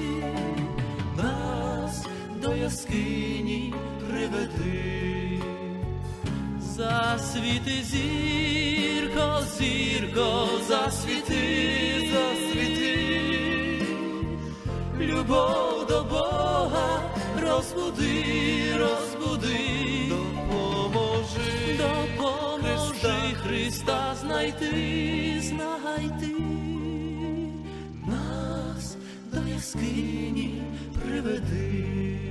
нас до яскині приведи. Засвіти, зірко, зірко, засвіти, засвіти, любов до Бога розбуди, розбуди, допоможи, допоможи Христа знайти, знайти, нас до яскині приведи.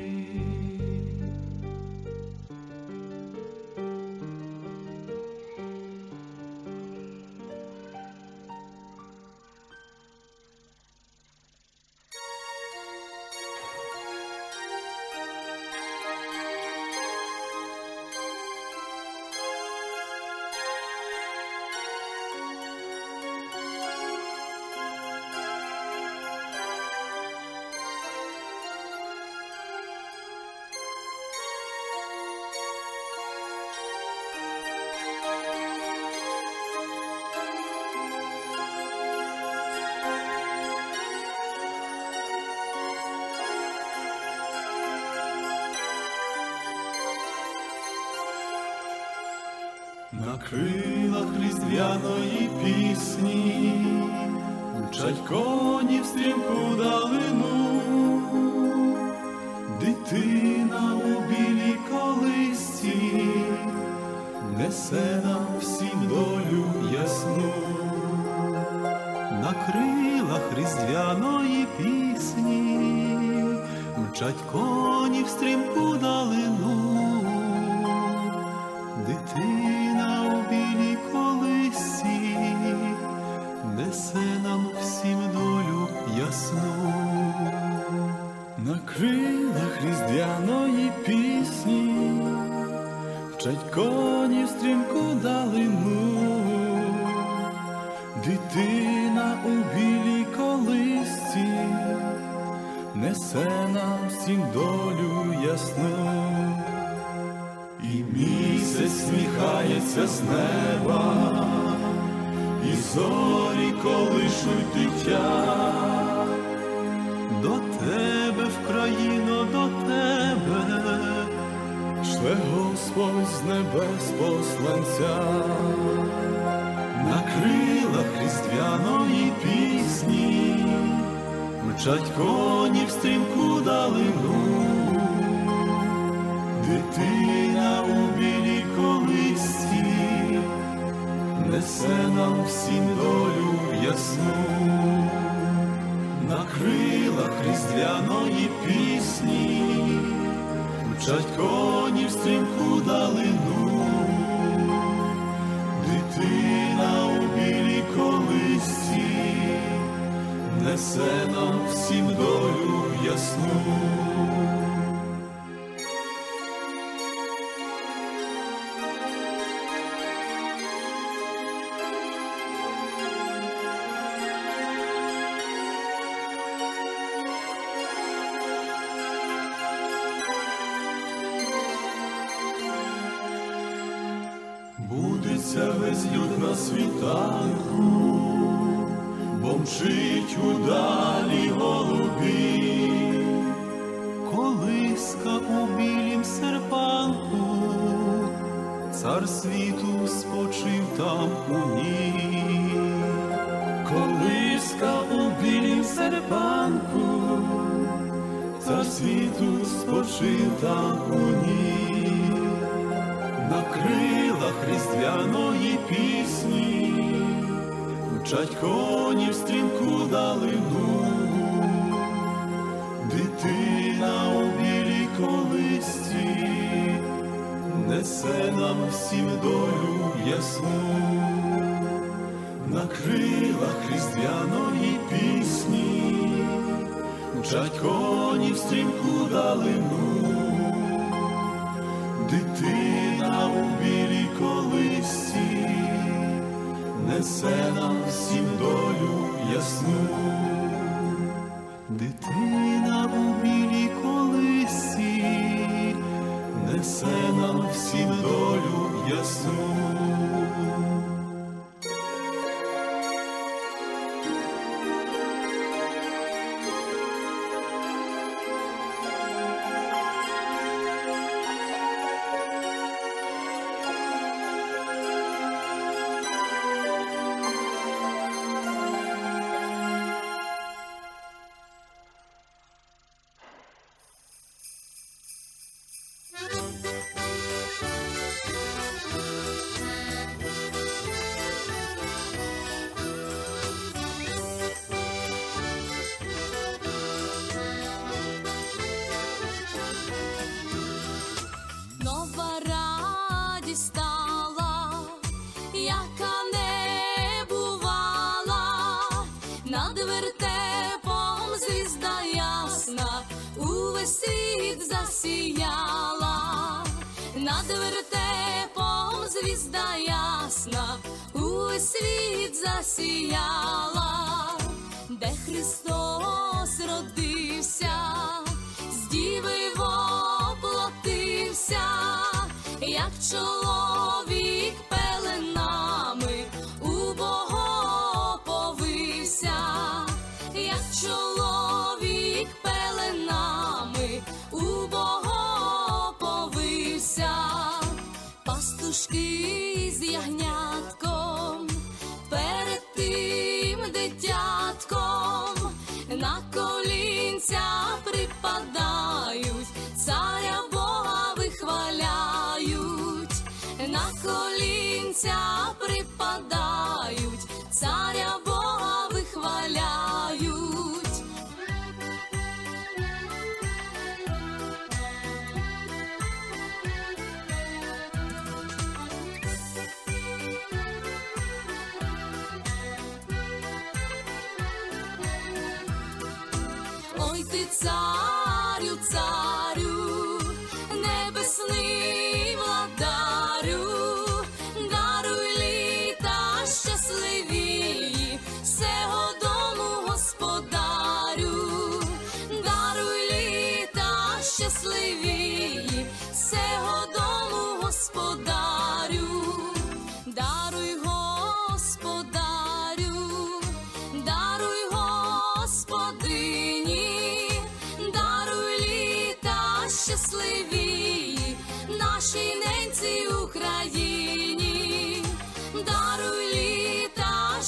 На крилах різдвяної пісні мчать коні в стрімку далину, дитина у білій колисці несе нам всім долю ясну. На крилах різдвяної пісні мчать коні в стрімку далину, дитина у білій колисці несе нам всім долю ясну. На крилах різдвяної пісні мчать коні в стрімку далину, дитина у білій колисці несе нам всім долю ясну. І місяць сміхається з неба, і зорі колишуть дитя. До тебе, Вкраїно, до тебе, шле Господь з небес посланця. На крилах різдвяної пісні мчать коні в стрімку далину. Дитина у білій колисці несе нам всім долю ясну. На крилах різдвяної пісні мчать коні в стрімку далину. Дитина у білій колисці несе нам всім долю ясну. Будеться весь люд на світанку, бо мчить удалі голубі. Колиска у білім серпанку, цар світу спочив там у ній. Колиска у білім серпанку, цар світу спочив там у ній. На крилах різдвяної пісні мчать коні в стрімку далину. Дитина у білій колисці несе нам всім долю ясну. На крилах різдвяної пісні мчать коні в стрімку далину. Дитина у білій колисці несе нам всім долю ясну. Дитина у білій колисці несе нам всім долю ясну. Над вертепом звізда ясна, увесь світ засіяла, де Христос родився, з діви воплотився, як чоловік пеленами у Бога оповився, як чоловік пеленами у Бога. Пастушки з ягнятком перед тим дитятком на колінця припадають, царя Бога вихваляють, на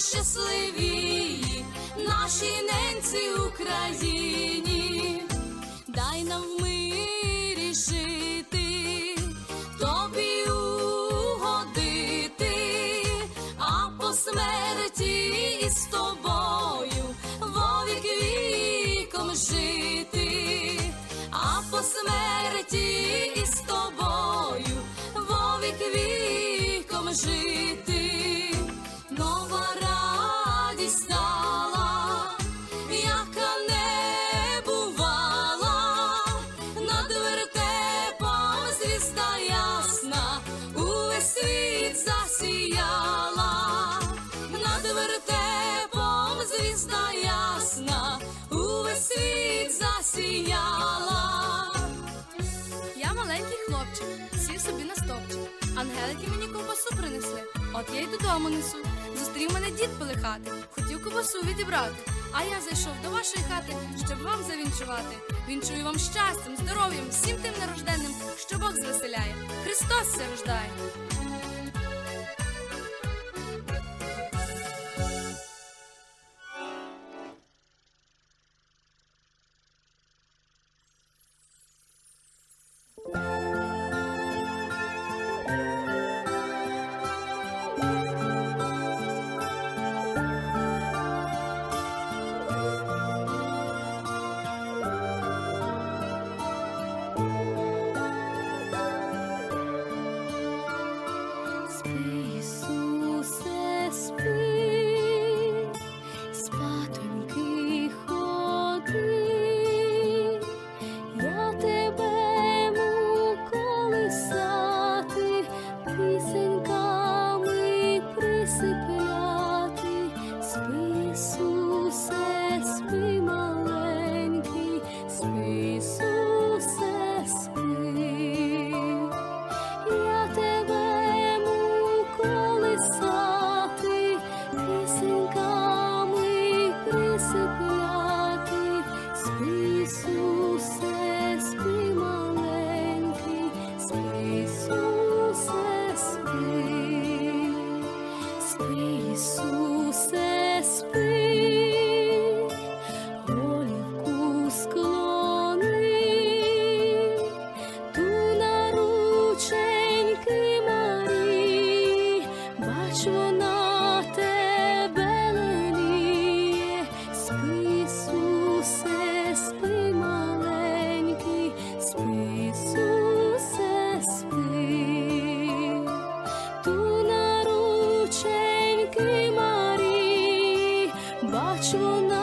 щасливі, нашій ненці Україні. Дай нам в мирі жити, тобі угодити, а по смерті із тобою вовік віком жити, а по смерті із тобою вовік віком жити. Нова радість стала, яка не бувала, над вертепом звізда ясна увесь світ засіяла, над вертепом звізда ясна увесь світ засіяла. Я маленький хлопчик, сів собі на стовпчик. Ангелики мені ковбасу принесли, от я й додому несу. Зустрів мене дід пилихати, хотів ковбасу відібрати. А я зайшов до вашої хати, щоб вам завінчувати. Вінчую вам щастям, здоров'ям, всім тим нерожденним, що Бог звеселяє. Христос се рождає. Ісусе, спи, спатоньки ходи, я тебе колисати, пісеньками присипляти. Спи, Ісусе, спи, маленький, спи, Ісусе, спи, я тебе колисати, пісеньками присипляти. Спи, Ісусе, спи, маленький, спи, Ісусе, спи, спи, Ісусе, спи, голівку склони, ту на рученьки Марії, бач, вона тебе леліє. Спи, Ісусе, спи, маленький, спи, Ісусе, спи, ту на рученьки Марії, бач, вона